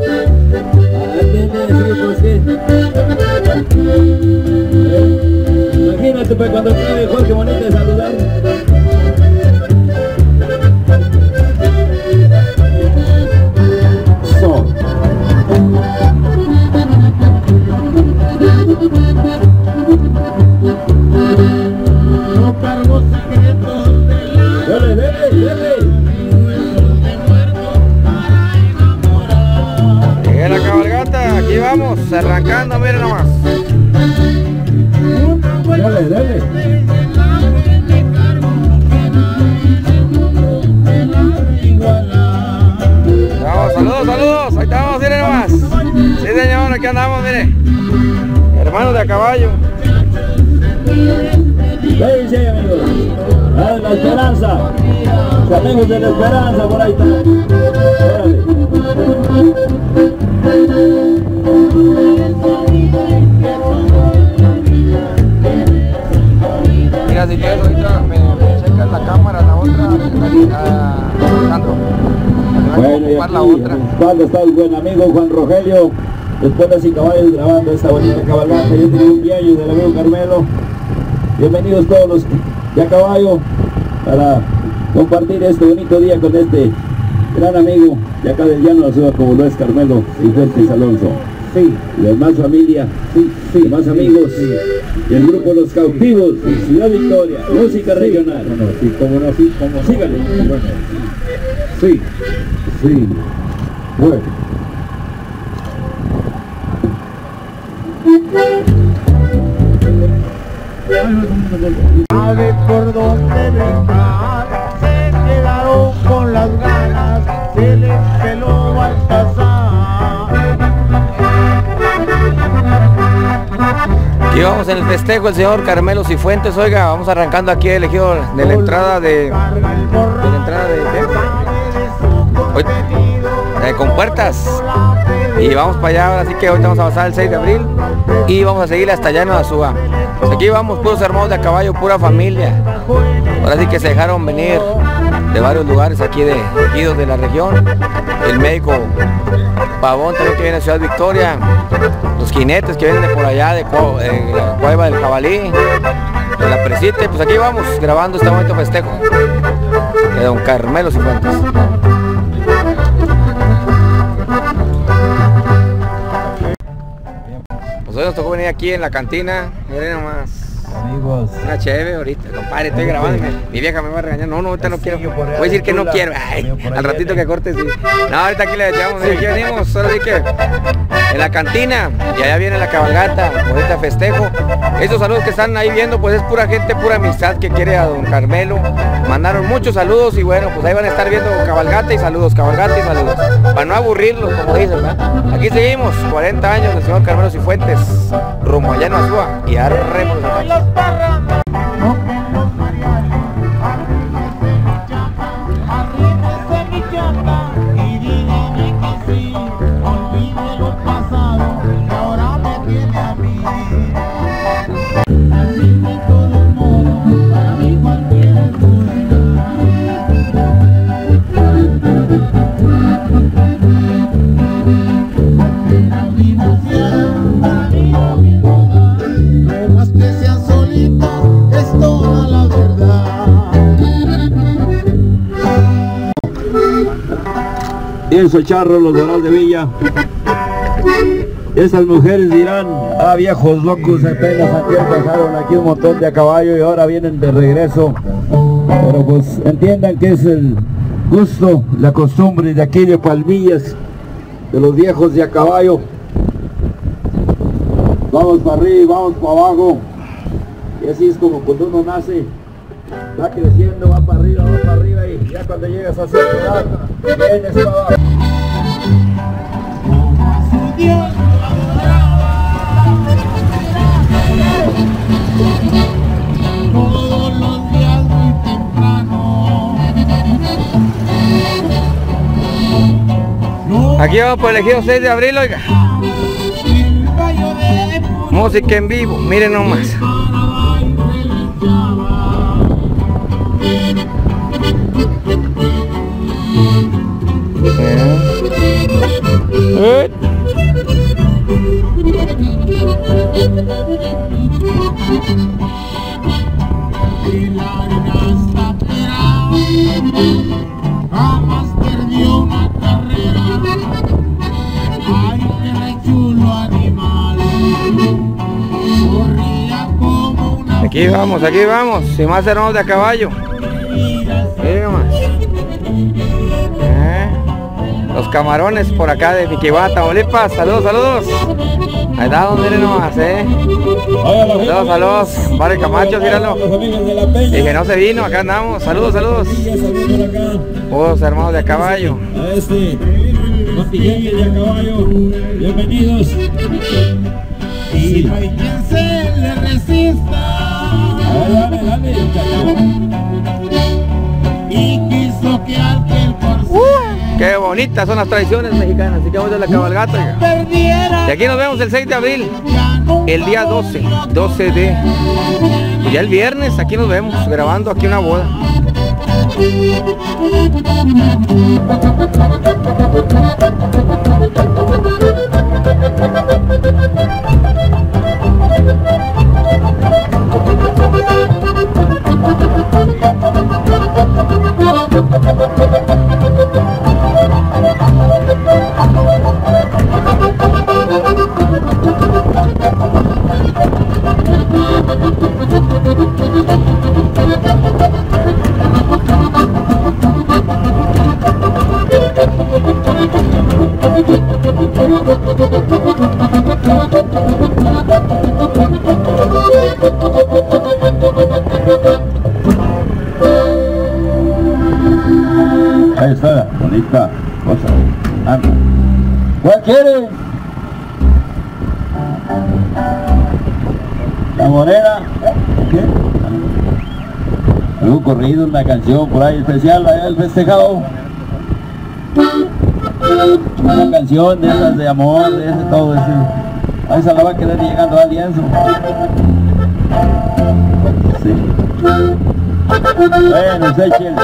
Imagínate pues cuando cae Jorge Bonito de saludar.
No cargo secretos de la
dele.
Llegué a la cabalgata, aquí vamos, arrancando, miren nomás.
Dale.
Vamos, saludos, ahí estamos, miren nomás. Sí señor, aquí andamos, mire. Hermanos de a caballo.
Véanse amigos, la Esperanza, los amigos de la Esperanza, por ahí están.
Mira, si quieres ahorita me checas la cámara, la otra, Alejandro.
Bueno, y
ocupar la
aquí,
otra.
en la espalda está el buen amigo Juan Rogelio, de Espuelas y Caballos, grabando esta bonita cabalgata. Yo tengo un cumpleaños del amigo Carmelo. Bienvenidos todos los de a caballo para compartir este bonito día con este gran amigo de acá del Llano de la Ciudad, como lo es Carmelo Cifuentes Alonso. Sí. Y demás familia, sí, demás amigos, del grupo Los Cautivos, Ciudad Victoria, música regional. No, sí, como no, sí, como síganle. Bueno, sí, sí, bueno.
Sabe por dónde brincar, se quedaron con las ganas, se les peló Baltasar.
Aquí vamos en el festejo el señor Carmelo Cifuentes. Oiga, vamos arrancando aquí el ejido de la entrada de Compuertas. Y vamos para allá, ahora sí que ahorita vamos a pasar el 6 de abril y vamos a seguir hasta Llano de Azúa. Pues aquí vamos, puros hermanos de a caballo, pura familia. Ahora sí que se dejaron venir de varios lugares aquí de ejidos de la región. El médico Pavón también que viene de Ciudad Victoria. Los jinetes que vienen de por allá, de la Cueva del Jabalí, de la Presite. Pues aquí vamos grabando este bonito festejo de don Carmelo Cifuentes. Pues hoy nos tocó venir aquí en la cantina, miren nomás.
Amigos.
Una chévere ahorita, compadre, estoy grabando y mi vieja me va a regañar. No, ahorita no quiero. Voy a decir que no quiero. Ay, al ratito que corte, sí. No, ahorita aquí le echamos, aquí venimos, ahora sí que en la cantina y allá viene la cabalgata, ahorita festejo. Esos saludos que están ahí viendo, pues es pura gente, pura amistad que quiere a don Carmelo. Mandaron muchos saludos y bueno, pues ahí van a estar viendo cabalgata y saludos, para no aburrirlos, como dicen, ¿verdad? Aquí seguimos, 40 años del señor Carmelo Cifuentes, rumbo a Llano de Azúa y arremos los caballos.
Y eso, charro, los dorados de Villa. Esas mujeres dirán, ah, viejos locos, apenas aquí dejaron aquí un montón de a caballo y ahora vienen de regreso. Pero pues entiendan que es el gusto, la costumbre de aquí de Palmillas, de los viejos de a caballo. Vamos para arriba, vamos para abajo. Y así es como cuando uno nace, va creciendo, va para arriba y ya cuando llegas a cierta edad, vienes para abajo.
Todos los días muy temprano.
Aquí vamos por el ejido 6 de abril, oiga. Música en vivo, miren nomás.
Jamás perdió una carrera. Ay, qué chulo animal. Corría como una.
Aquí vamos, sin más hermanos de a caballo. Miren nomás. Los camarones por acá de Miquihuá, Tamaulipas. Saludos. Ahí está, miren nomás, Saludos, padre Camacho, míralo. Y que no se vino, acá andamos. Saludos. Todos hermanos de a caballo.
A este contingente de a caballo, bienvenidos.
Y no hay quien se le resista.
Dale,
Y quiso que aquel corcel
qué bonitas son las tradiciones mexicanas. Así que vamos a la cabalgata. Y aquí nos vemos el 6 de abril, el día 12 de... Y ya el viernes aquí nos vemos grabando aquí una boda.
Ahí está, bonita cosa. Anda. ¿Cuál quiere? La morena. ¿Qué? ¿Algún corrido, una canción por ahí especial, allá el festejado? Una canción de esas de amor, de ese todo ese. Ahí se la va a quedar llegando al lienzo. Sí. Bueno, Seychelles.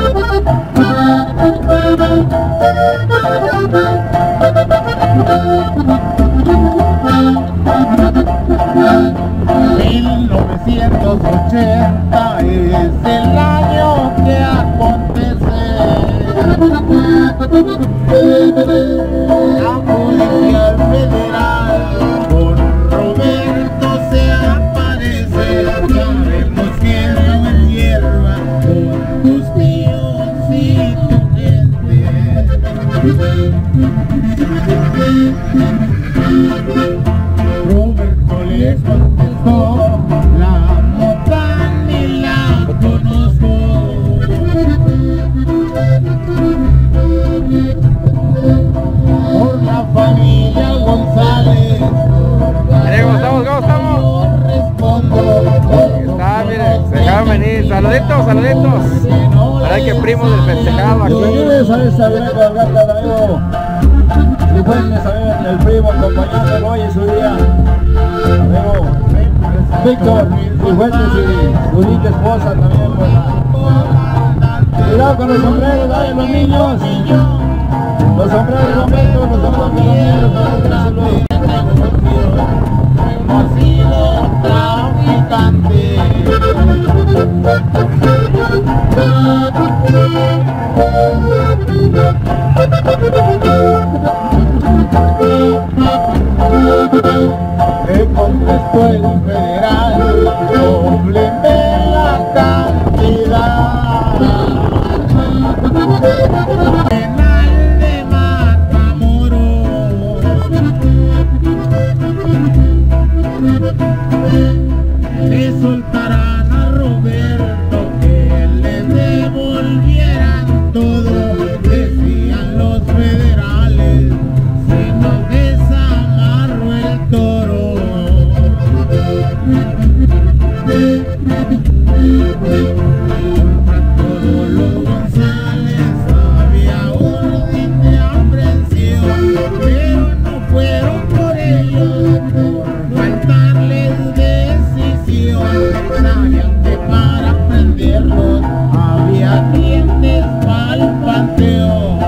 ...1980 es el año que acontece. La Policía Federal con Roberto se aparece. Sabemos que no es hierba con tus tíos y tu gente. Roberto le contestó: la mota ni la conozco. Por la familia González.
¿Cómo estamos? Está, mire, se dejaron venir. Saluditos, saluditos. Para que primos del festejado aquí.
Bienvenidos a esta gran cabalgata de amigo Cifuentes, el primo acompañándolo hoy en su día. Amigo Víctor Cifuentes y su linda esposa también. Cuidado con los sombreros, vayan los niños. Los sombreros no metos, los sombreros no metos.
Hemos sido traficantes. Le contestó el federal: dobleme la cantidad. Penal de Matamoros. Le soltarán a Roberto que le devolvieran todo. Decían los federales: si nos desamarro el toro. Contra todos los González había orden de aprehensión, pero no fueron por ellos, por faltarles decisión. Sabían que para prenderlos había dientes pa'l panteón.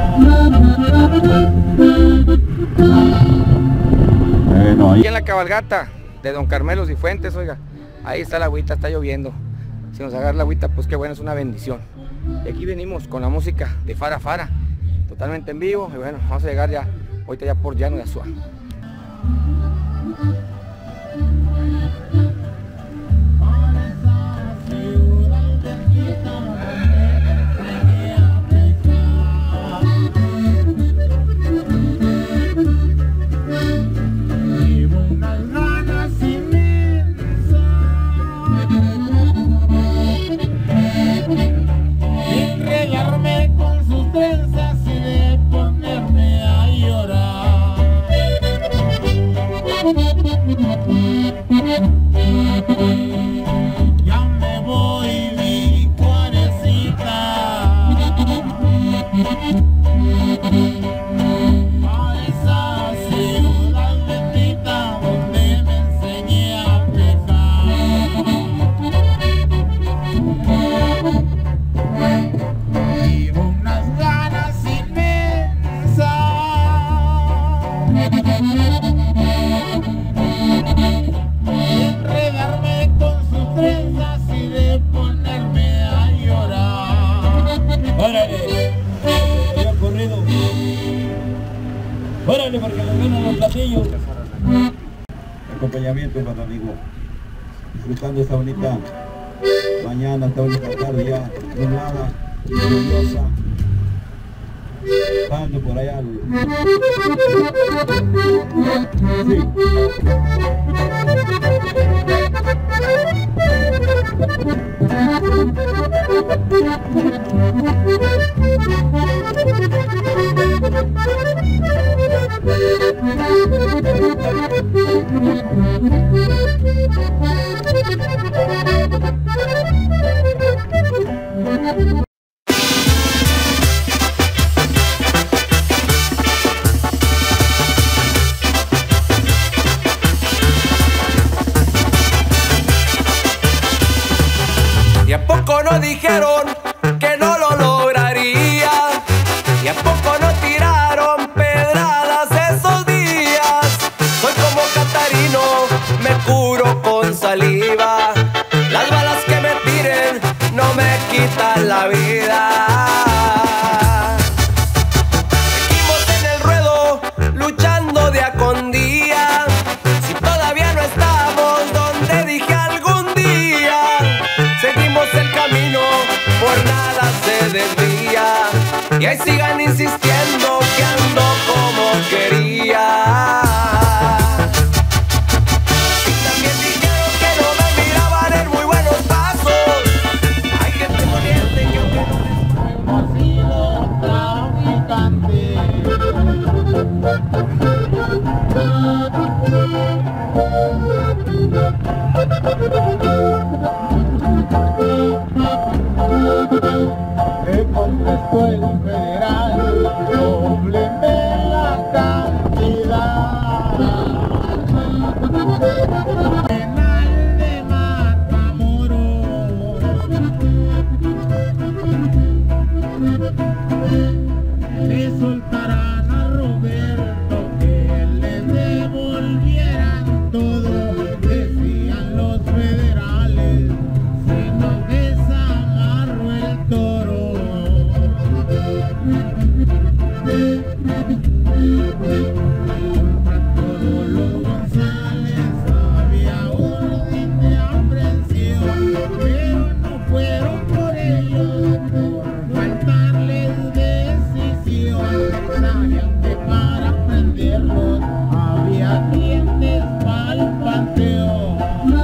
Bueno,
Aquí en la cabalgata de Don Carmelo Cifuentes, oiga, ahí está la agüita, está lloviendo. Si nos agarra la agüita, pues qué bueno, es una bendición. Y aquí venimos con la música de Fara Fara, totalmente en vivo. Y bueno, vamos a llegar ya, ahorita ya por Llano de Azua.
Ya me voy, mi cuarecita, a esa ciudad bendita donde me enseñé a pecar. Vivo unas ganas inmensas enredarme con sus trenzas y de ponerme a llorar.
¡Órale! ¡Ya corrido! ¡Órale, porque nos ganan los platillos! Acompañamiento, para amigo. Disfrutando esta bonita mañana, esta bonita tarde ya nublada, lluviosa. bajando por allá. Sí.
¿Y a poco no dijeron que no lo lograría? ¿Y a poco no tiraron pedradas esos días? Soy como Catarino, me curo con saliva. Las balas que me tiren no me quitan la vida. Seguimos en el ruedo, luchando día con día. Si todavía no estamos donde dije algún día, seguimos el camino, por nada se desvía. Y ahí sigan insistiendo que ando como quería. Y también dijeron que no me miraban en muy buenos pasos. Hay gente corriente que aunque no
hemos sido traficantes.
Le contestó el federal, dobleme la cantidad. Penal de Matamoros, le soltarán a Roberto que le devolvieran todo, decían los federales. Si nos desamarro el toro. Contra todos los González había orden de aprehensión, pero no fueron por ellos, por faltarles decisión. Sabían que para prenderlos había dientes pa'l panteón.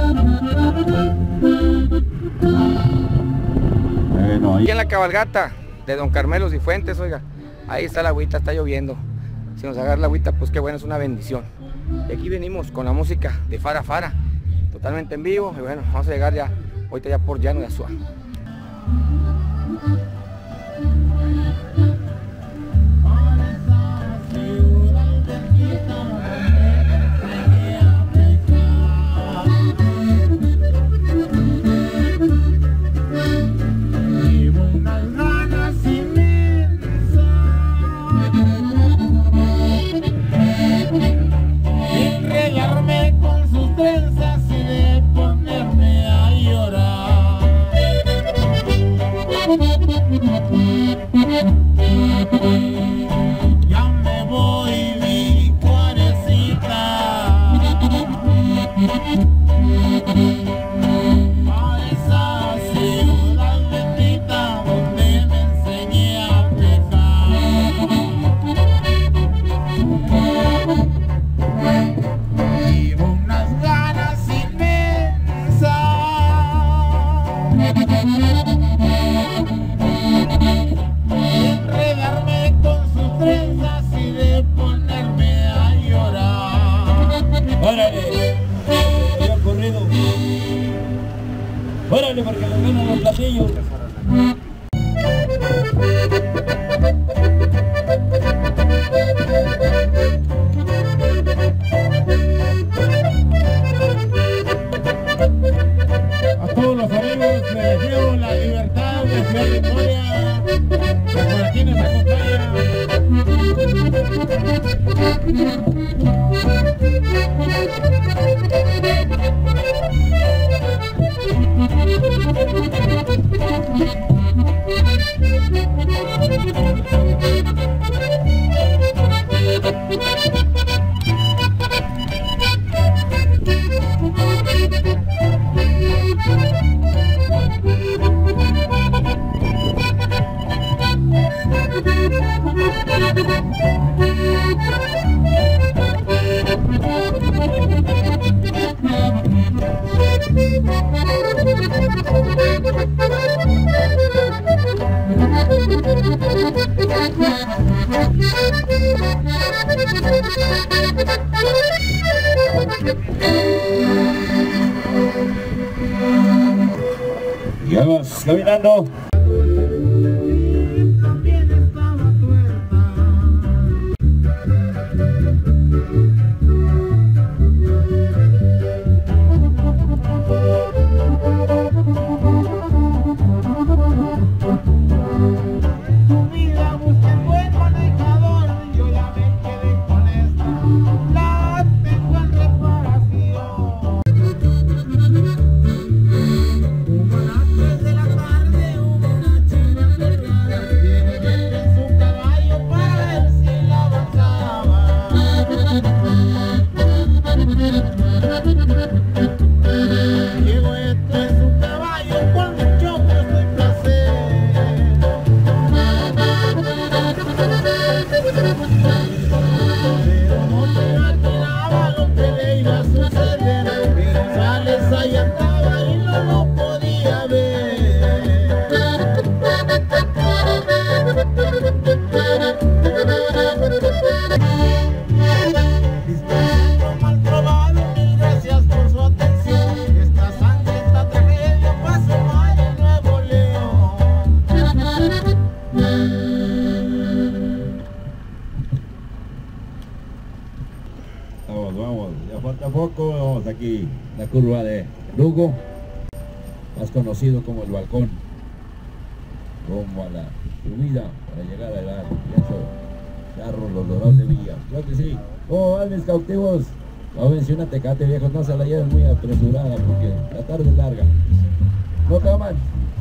Aquí en la cabalgata de don Carmelo Cifuentes, oiga, ahí está la agüita, está lloviendo. Si nos agarra la agüita, pues qué bueno, es una bendición. Y aquí venimos con la música de Fara Fara, totalmente en vivo. Y bueno, vamos a llegar ya, ahorita ya por Llano de Azua.
Con sus trenzas y de ponerme a llorar. Ya me voy, mi Juarecita, a esa ciudad bendita donde me enseñé a pecar. Vivo unas ganas inmensas de enredarme con sus trenzas y de ponerme a llorar.
¡Órale! Señor corrido. ¡Órale, porque nos vienen los platillos!
A todos los amigos les deseo la libertad de Ciudad Victoria, que por aquí nos acompaña.
Ya vas caminando. Vamos, ya falta poco, vamos aquí, la curva de Lugo, más conocido como el balcón, como a la subida para llegar a la Cerro Los Dorados de Villa. Creo que sí. ¿Cómo van mis cautivos? No menciona Tecate, viejos, no se la lleven muy apresurada porque la tarde es larga. ¿No toman?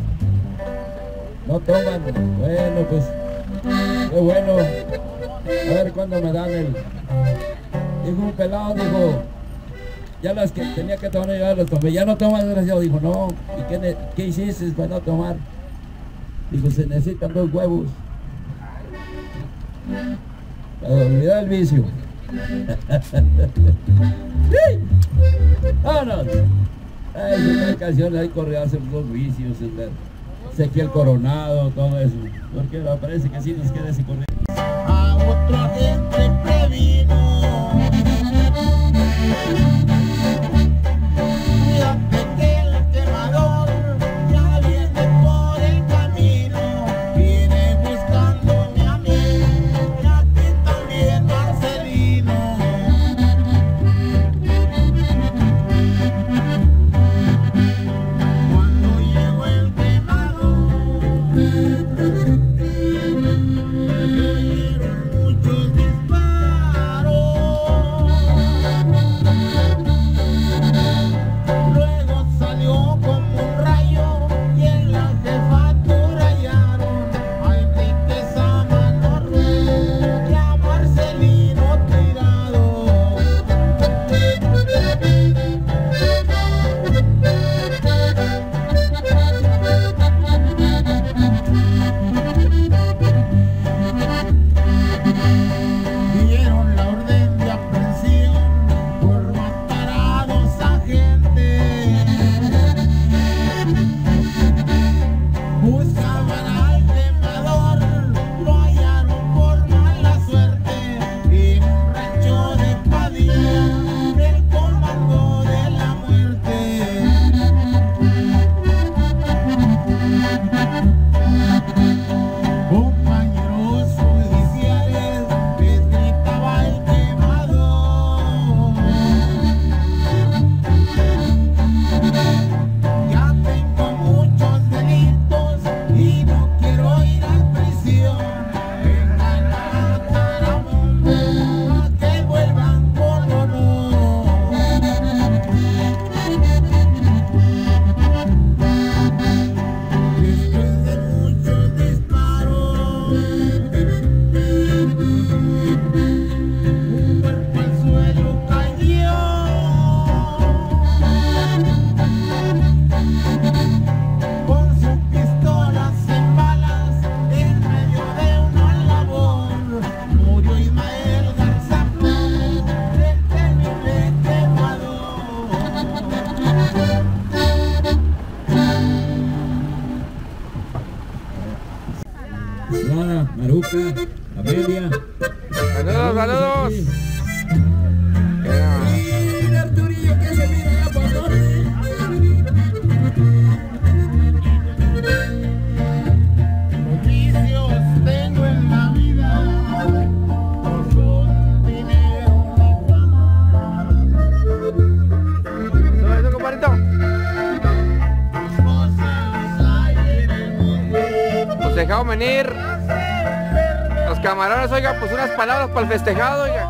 ¿No toman? Bueno, pues, qué bueno. A ver cuándo me dan el... Dijo un pelado, dijo, ya las que tenía que tomar ya las tomé, ya no tomas, desgraciado. Dijo, no, ¿y qué hiciste para no tomar? Dijo, se necesitan 2 huevos. Para olvidar el vicio. ¡Sí! ¡Vámonos! Hay canciones, hay corridas, los vicios, Ezequiel Coronado, todo eso. Porque me parece que sí nos queda ese corrido.
A otra gente previno. Cuídate que el quemador ya viene por el camino, viene buscándome a mí, y aquí también Marcelino. Cuando llegó el quemador, se oyeron muchos disparos. Luego salió como un rayo y en la jefatura hallaron a Enrique Samanorro y a Marcelino tirado. Dieron la orden de aprehensión por matar a 2 agentes. Buscaban al quemador, lo hallaron por mala suerte en un rancho de Padilla, el comando de la muerte. Compañeros judiciales, les gritaba el quemador. Ya tengo muchos delitos y no quiero ir a prisión. Vengan a matar a Bombo, a que vuelvan con honor. Después de muchos disparos, un cuerpo al suelo cayó. Con sus pistolas en balas, en medio de una labor, murió Ismael Garza Flores, el temible quemador.
Estrada, Maruca, Amelia,
saludos.
Mira Arturillo que se mira allá por donde. Oficios tengo en la vida, no son dinero ni fama.
¿Eso, compadrito?
Cosas hay en el mundo.
Pues dejamos venir los camarones, oiga, pues unas palabras para el festejado, oiga.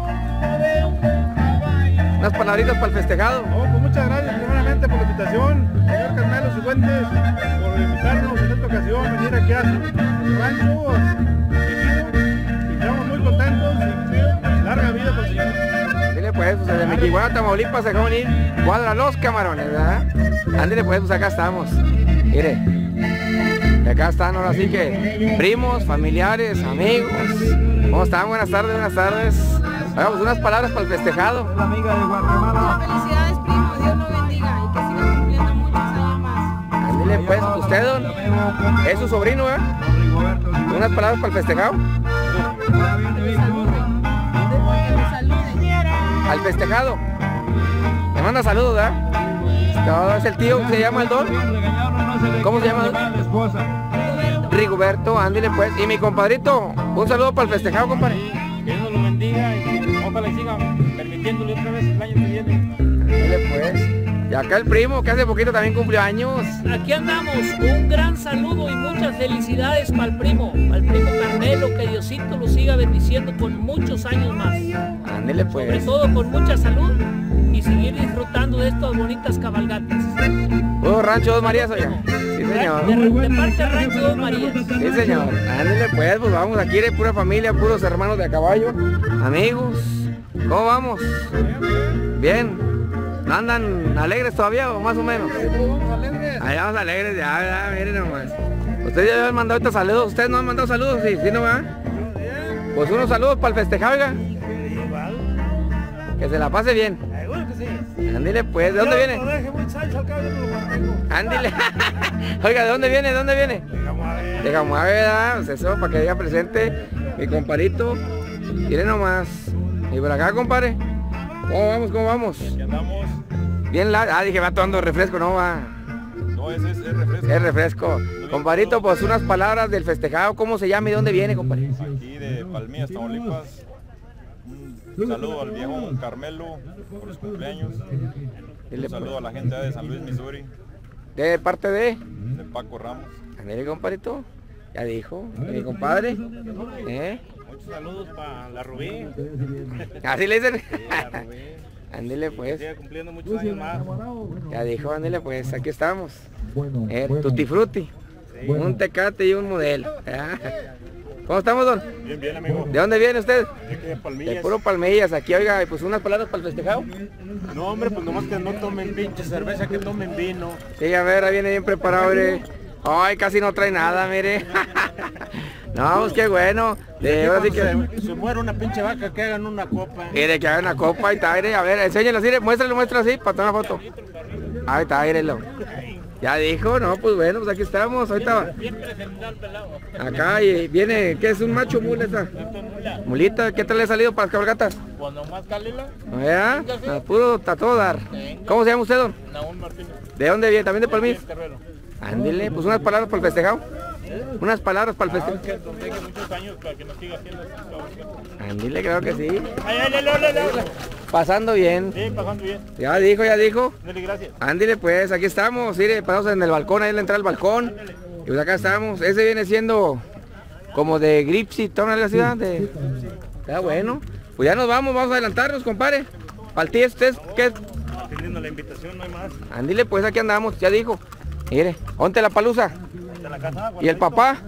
Unas palabritas para el festejado.
Pues muchas gracias primeramente por la invitación, señor Carmelo Cifuentes, por invitarnos en esta ocasión a venir aquí a su rancho, y estamos muy contentos y larga vida por el señor.
Dile pues, desde Miquihuana, Tamaulipas, se dejaron venir, cuadra los camarones, ¿verdad? Ándale pues, acá estamos. Mire, y acá están ahora sí que primos, familiares, amigos. ¿Cómo están? Buenas tardes, buenas tardes. Hagamos unas palabras para el festejado.
La amiga de Guatemala.
Felicidades, primo, Dios lo bendiga y que siga cumpliendo muchos años más.
Ándale pues, usted, don, es su sobrino, ¿eh? Unas palabras para el festejado. Al festejado. Le manda saludos, ¿verdad? Es el tío, ¿se llama el don? ¿Cómo se llama? Rigoberto, ándale pues. Y mi compadrito, un saludo para el festejado, compadre.
Que Dios lo bendiga y ojalá siga permitiéndole otra vez el año que viene.
Ándale pues. Y acá el primo, que hace poquito también cumplió años.
Aquí andamos, un gran saludo y muchas felicidades para el primo Carmelo, que Diosito lo siga bendiciendo con muchos años más.
Ándale pues.
Sobre todo con mucha salud y seguir disfrutando de estas bonitas cabalgatas.
Rancho Dos Marías, oiga. Sí, señor.
De parte del Rancho Dos Marías.
Sí, señor. Ándale pues, pues vamos aquí de pura familia, puros hermanos de a caballo, amigos. ¿Cómo vamos? Bien. ¿Andan alegres todavía o más o menos? Allá vamos alegres, ya, miren nomás. Ustedes ya han mandado estos saludos, ustedes no han mandado saludos, sí, no va. Pues unos saludos para el festejado, oiga. Que se la pase bien. Ándale pues, ¿de dónde viene? Ándale. Oiga, ¿de dónde viene? ¿De dónde viene? De Camuave, ¿verdad? Pues eso, para que diga presente mi compadrito. Miren nomás. Y por acá, compadre. ¿Cómo vamos? ¿Cómo vamos?
Aquí andamos.
Bien dije, va tomando refresco, no va.
No, es refresco.
Es refresco. Compadrito, pues unas palabras del festejado, ¿cómo se llama y dónde viene, compadre?
Aquí de Palmillas, Tamaulipas. Un saludo al viejo Carmelo por los cumpleaños. Un saludo a la gente de San Luis, Missouri.
¿De parte de?
De Paco Ramos.
Mire, compadrito, ya dijo, mi compadre.
Muchos saludos para la Rubí.
¿Así le dicen?
Sí, la Rubí.
Ándele pues.
Sigue cumpliendo muchos años más.
Ya dijo, ándele pues, aquí estamos. Tutti frutti. Sí. Un tecate y un modelo. ¿Cómo estamos, don?
Bien, bien, amigo.
¿De dónde viene usted?
De Palmillas.
De puro Palmillas. Aquí, oiga, pues unas palabras para el festejado.
No, hombre, pues nomás que no tomen pinche cerveza, que tomen vino.
Sí, a ver, ahí viene bien preparado, mire. Ay, casi no trae nada, mire. No, pues qué bueno.
Ahora sí que se muere una pinche vaca, que hagan una copa.
Mire, que hagan una copa, ahí está, mire. A ver, enséñalo así, muéstralo así, para tomar una foto. Ahí está, mírelo. Ya dijo, no, pues bueno, pues aquí estamos, ahorita. Acá y viene, ¿qué es un macho mula esta? Mulita, ¿qué tal le ha salido para las cabalgatas?
Pues nomás Calila.
¿Ya? Puro a todo dar. ¿Cómo se llama usted, don?
Naúl Martínez.
¿De dónde viene? ¿También de Palmillas? Ándele, pues unas palabras para el festejado. Unas palabras para el festejado.
Que nos deje muchos años para que nos siga haciendo
Ándele, claro que sí.
Ay,
Pasando bien.
Sí, pasando bien.
Ya dijo, ya dijo.
Dale, gracias.
Ándele pues, aquí estamos, mire, parados en el balcón, ahí en la entrada del balcón. Y pues acá estamos. Ese viene siendo como de Gripsy, toda la ciudad de. Está bueno. Pues ya nos vamos a adelantarnos, compadre. Para el tío, ¿ustedes qué?
Atendiendo la invitación, no hay más.
Ándele pues, aquí andamos, ya dijo. Mire, ¿dónde la palusa?
La casa,
¿Y el papá?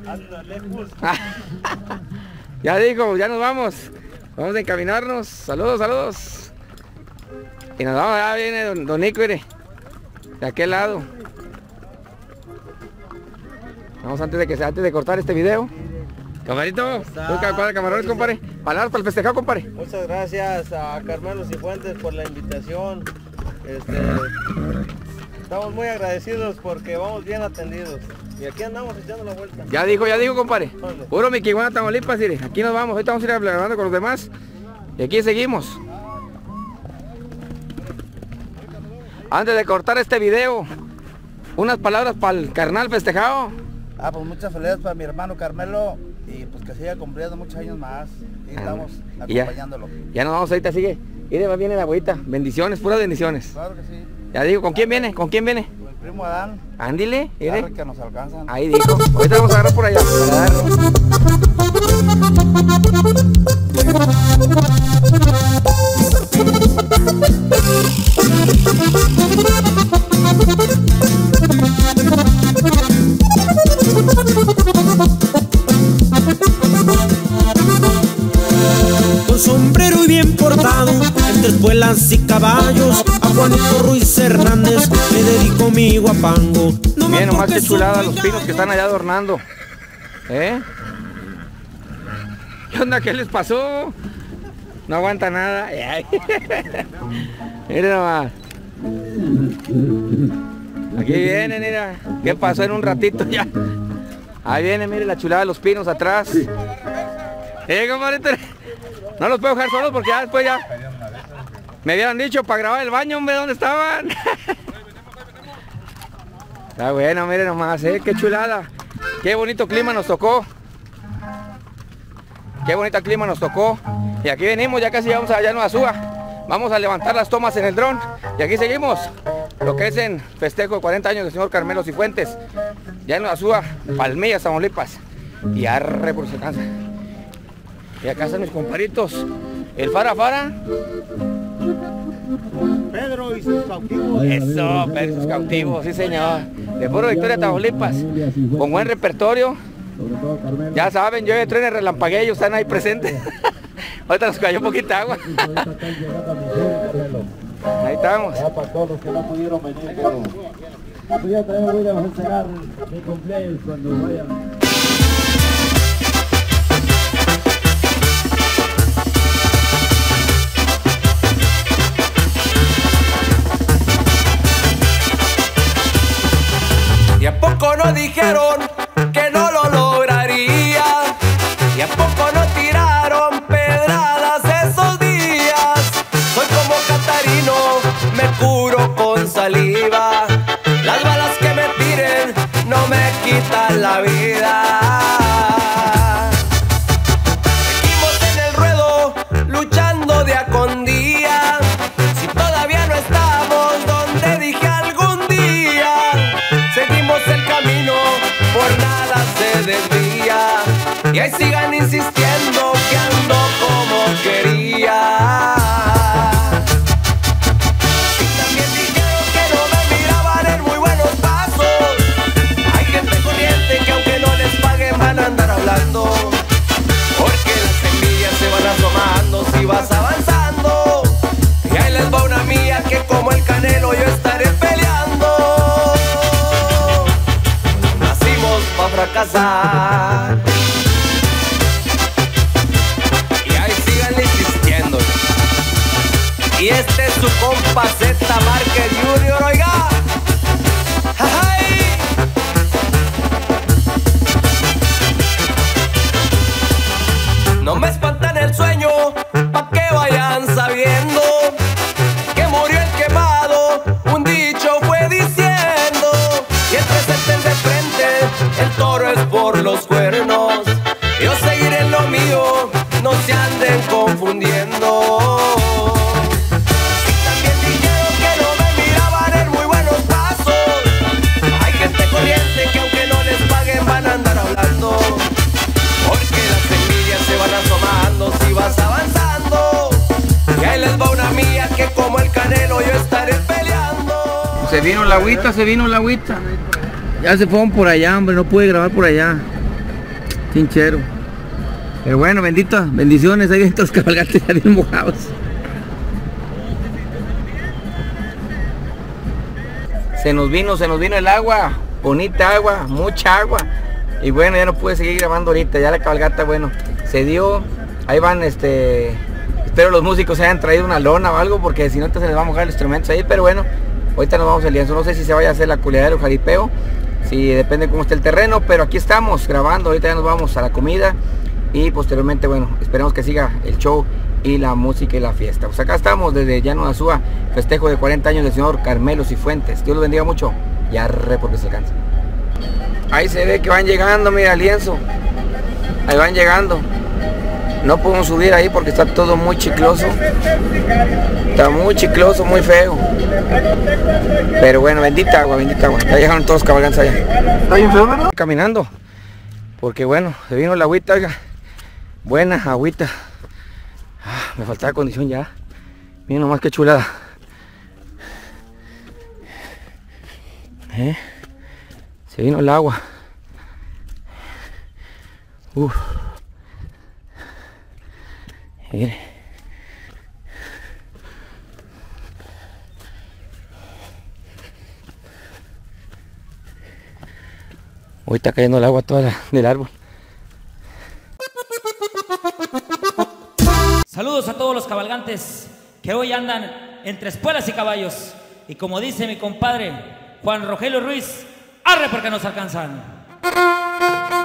Ya dijo, ya nos vamos. Vamos a encaminarnos. Saludos, saludos. Y nos vamos, ya viene don Nico, mire. De aquel lado. Vamos antes de cortar este video. Compadrito, camarones, compadre. Palabras para el festejado, compadre.
Muchas gracias a Carmelo Cifuentes por la invitación. Estamos muy agradecidos porque vamos bien atendidos. Y aquí andamos echando la vuelta.
Ya dijo, compadre. Puro Miquihuana, Tamaulipas, mire. Aquí nos vamos, ahorita vamos a ir hablando con los demás. Y aquí seguimos. Antes de cortar este video, unas palabras para el carnal festejado.
Pues muchas felicidades para mi hermano Carmelo y pues que siga cumpliendo muchos años más. Y estamos acompañándolo.
Ya nos vamos ahorita, sigue. Mire, va bien la agüita. Bendiciones, puras bendiciones.
Claro que sí.
Ya digo, ¿con quién viene? ¿Con quién viene?
Con el primo Adán.
Ándile, mire.
Que nos alcanzan.
Ahí dijo. Ahorita vamos a agarrar por allá. Para darle.
Con sombrero y bien portado, entre espuelas y caballos, a Juanito Ruiz Hernández le dedico mi guapango.
Miren nomás qué chulada los pinos que están allá adornando. ¿Qué onda? ¿Qué les pasó? No aguanta nada. Miren nomás. Aquí vienen, mira. ¿Qué pasó en un ratito ya? Ahí viene, mire la chulada de los pinos atrás. Compadre, no los puedo dejar solos porque ya después ya me habían dicho para grabar el baño, hombre, ¿dónde estaban? Está bueno, miren nomás, qué chulada. Qué bonito clima nos tocó. Qué bonito clima nos tocó. Y aquí venimos, ya casi vamos allá en Azúa. Vamos a levantar las tomas en el dron. Y aquí seguimos. Lo que es en festejo de 40 años del señor Carmelo Cifuentes. Ya en Azúa, Palmillas, Tamaulipas. Y arre por si alcanza. Y acá están mis comparitos. El Fara.
Pedro y sus cautivos.
Eso, Pedro y sus cautivos, sí señor. De puro Victoria, Tamaulipas. Con buen repertorio. Ya saben, yo de trenes relampagueños están ahí presentes. Ahorita nos cayó un poquito de agua. Ahí estamos.
Para todos los que no pudieron venir, pero yo también voy a festejar mi cumpleaños cuando vayan.
¿Y a poco no dijeron que no lo lograría? ¿Y a poco no tiraron pedradas esos días? Soy como Catarino, me curo con saliva. Las balas que me tiren no me quitan la vida. Seguimos en el ruedo, luchando día con día. Si todavía no estamos donde dije algún día, seguimos el camino, por nada se desvía. Y ahí sigan insistiendo que ando como quería. Y también dijeron que no me miraban en muy buenos pasos. Hay gente corriente que aunque no les paguen van a andar hablando, porque las envidias se van asomando si vas avanzando. Y ahí les va una mía que como el Canelo yo estaré peleando. Nacimos pa' fracasar. Y ahí sigan insistiendo. Y este es su compa Z Márquez Junior, oiga. ¡Ay! No me espantan el sueño, pa' que vayan sabiendo que murió el quemado, un dicho fue diciendo. Y entre senten de frente, el toro es por los cuernos. Yo seguiré en lo mío, no se anden confundiendo. Y también dijeron que no me miraban en muy buenos pasos. Hay gente corriente que aunque no les paguen van a andar hablando, porque las envidias se van asomando si vas avanzando. Y ahí les va una mía que como el Canelo yo estaré peleando.
Se vino la agüita, Ya se fueron por allá, hombre, no pude grabar por allá. Chinchero. Pero bueno, bendiciones, ahí vienen los cabalgantes ya bien mojados. Se nos vino el agua, bonita agua, mucha agua. Y bueno, ya no pude seguir grabando ahorita, ya la cabalgata, bueno, se dio. Ahí van, espero los músicos se hayan traído una lona o algo, porque si no se les va a mojar los instrumentos ahí, pero bueno, ahorita nos vamos al lienzo. No sé si se vaya a hacer la culiadera o jaripeo, si depende cómo esté el terreno, pero aquí estamos grabando, ahorita ya nos vamos a la comida y posteriormente, bueno, esperemos que siga el show y la música y la fiesta. Pues acá estamos desde Llano de Azúa, festejo de 40 años del señor Carmelo Cifuentes. Dios los bendiga mucho y arre porque se alcanza. Ahí se ve que van llegando, mira el lienzo. Ahí van llegando. No podemos subir ahí porque está todo muy chicloso. Está muy chicloso, muy feo. Pero bueno, bendita agua, bendita agua. Ya llegaron todos los cabalgantes allá. ¿Está bien feo, verdad? Caminando. Porque bueno, se vino la agüita, oiga. Buena agüita. Me faltaba condición ya. Miren nomás que chulada. Se vino el agua. Mire. Hoy está cayendo el agua toda del árbol.
Saludos a todos los cabalgantes que hoy andan entre espuelas y caballos. Y como dice mi compadre Juan Rogelio Ruiz, arre porque nos alcanzan.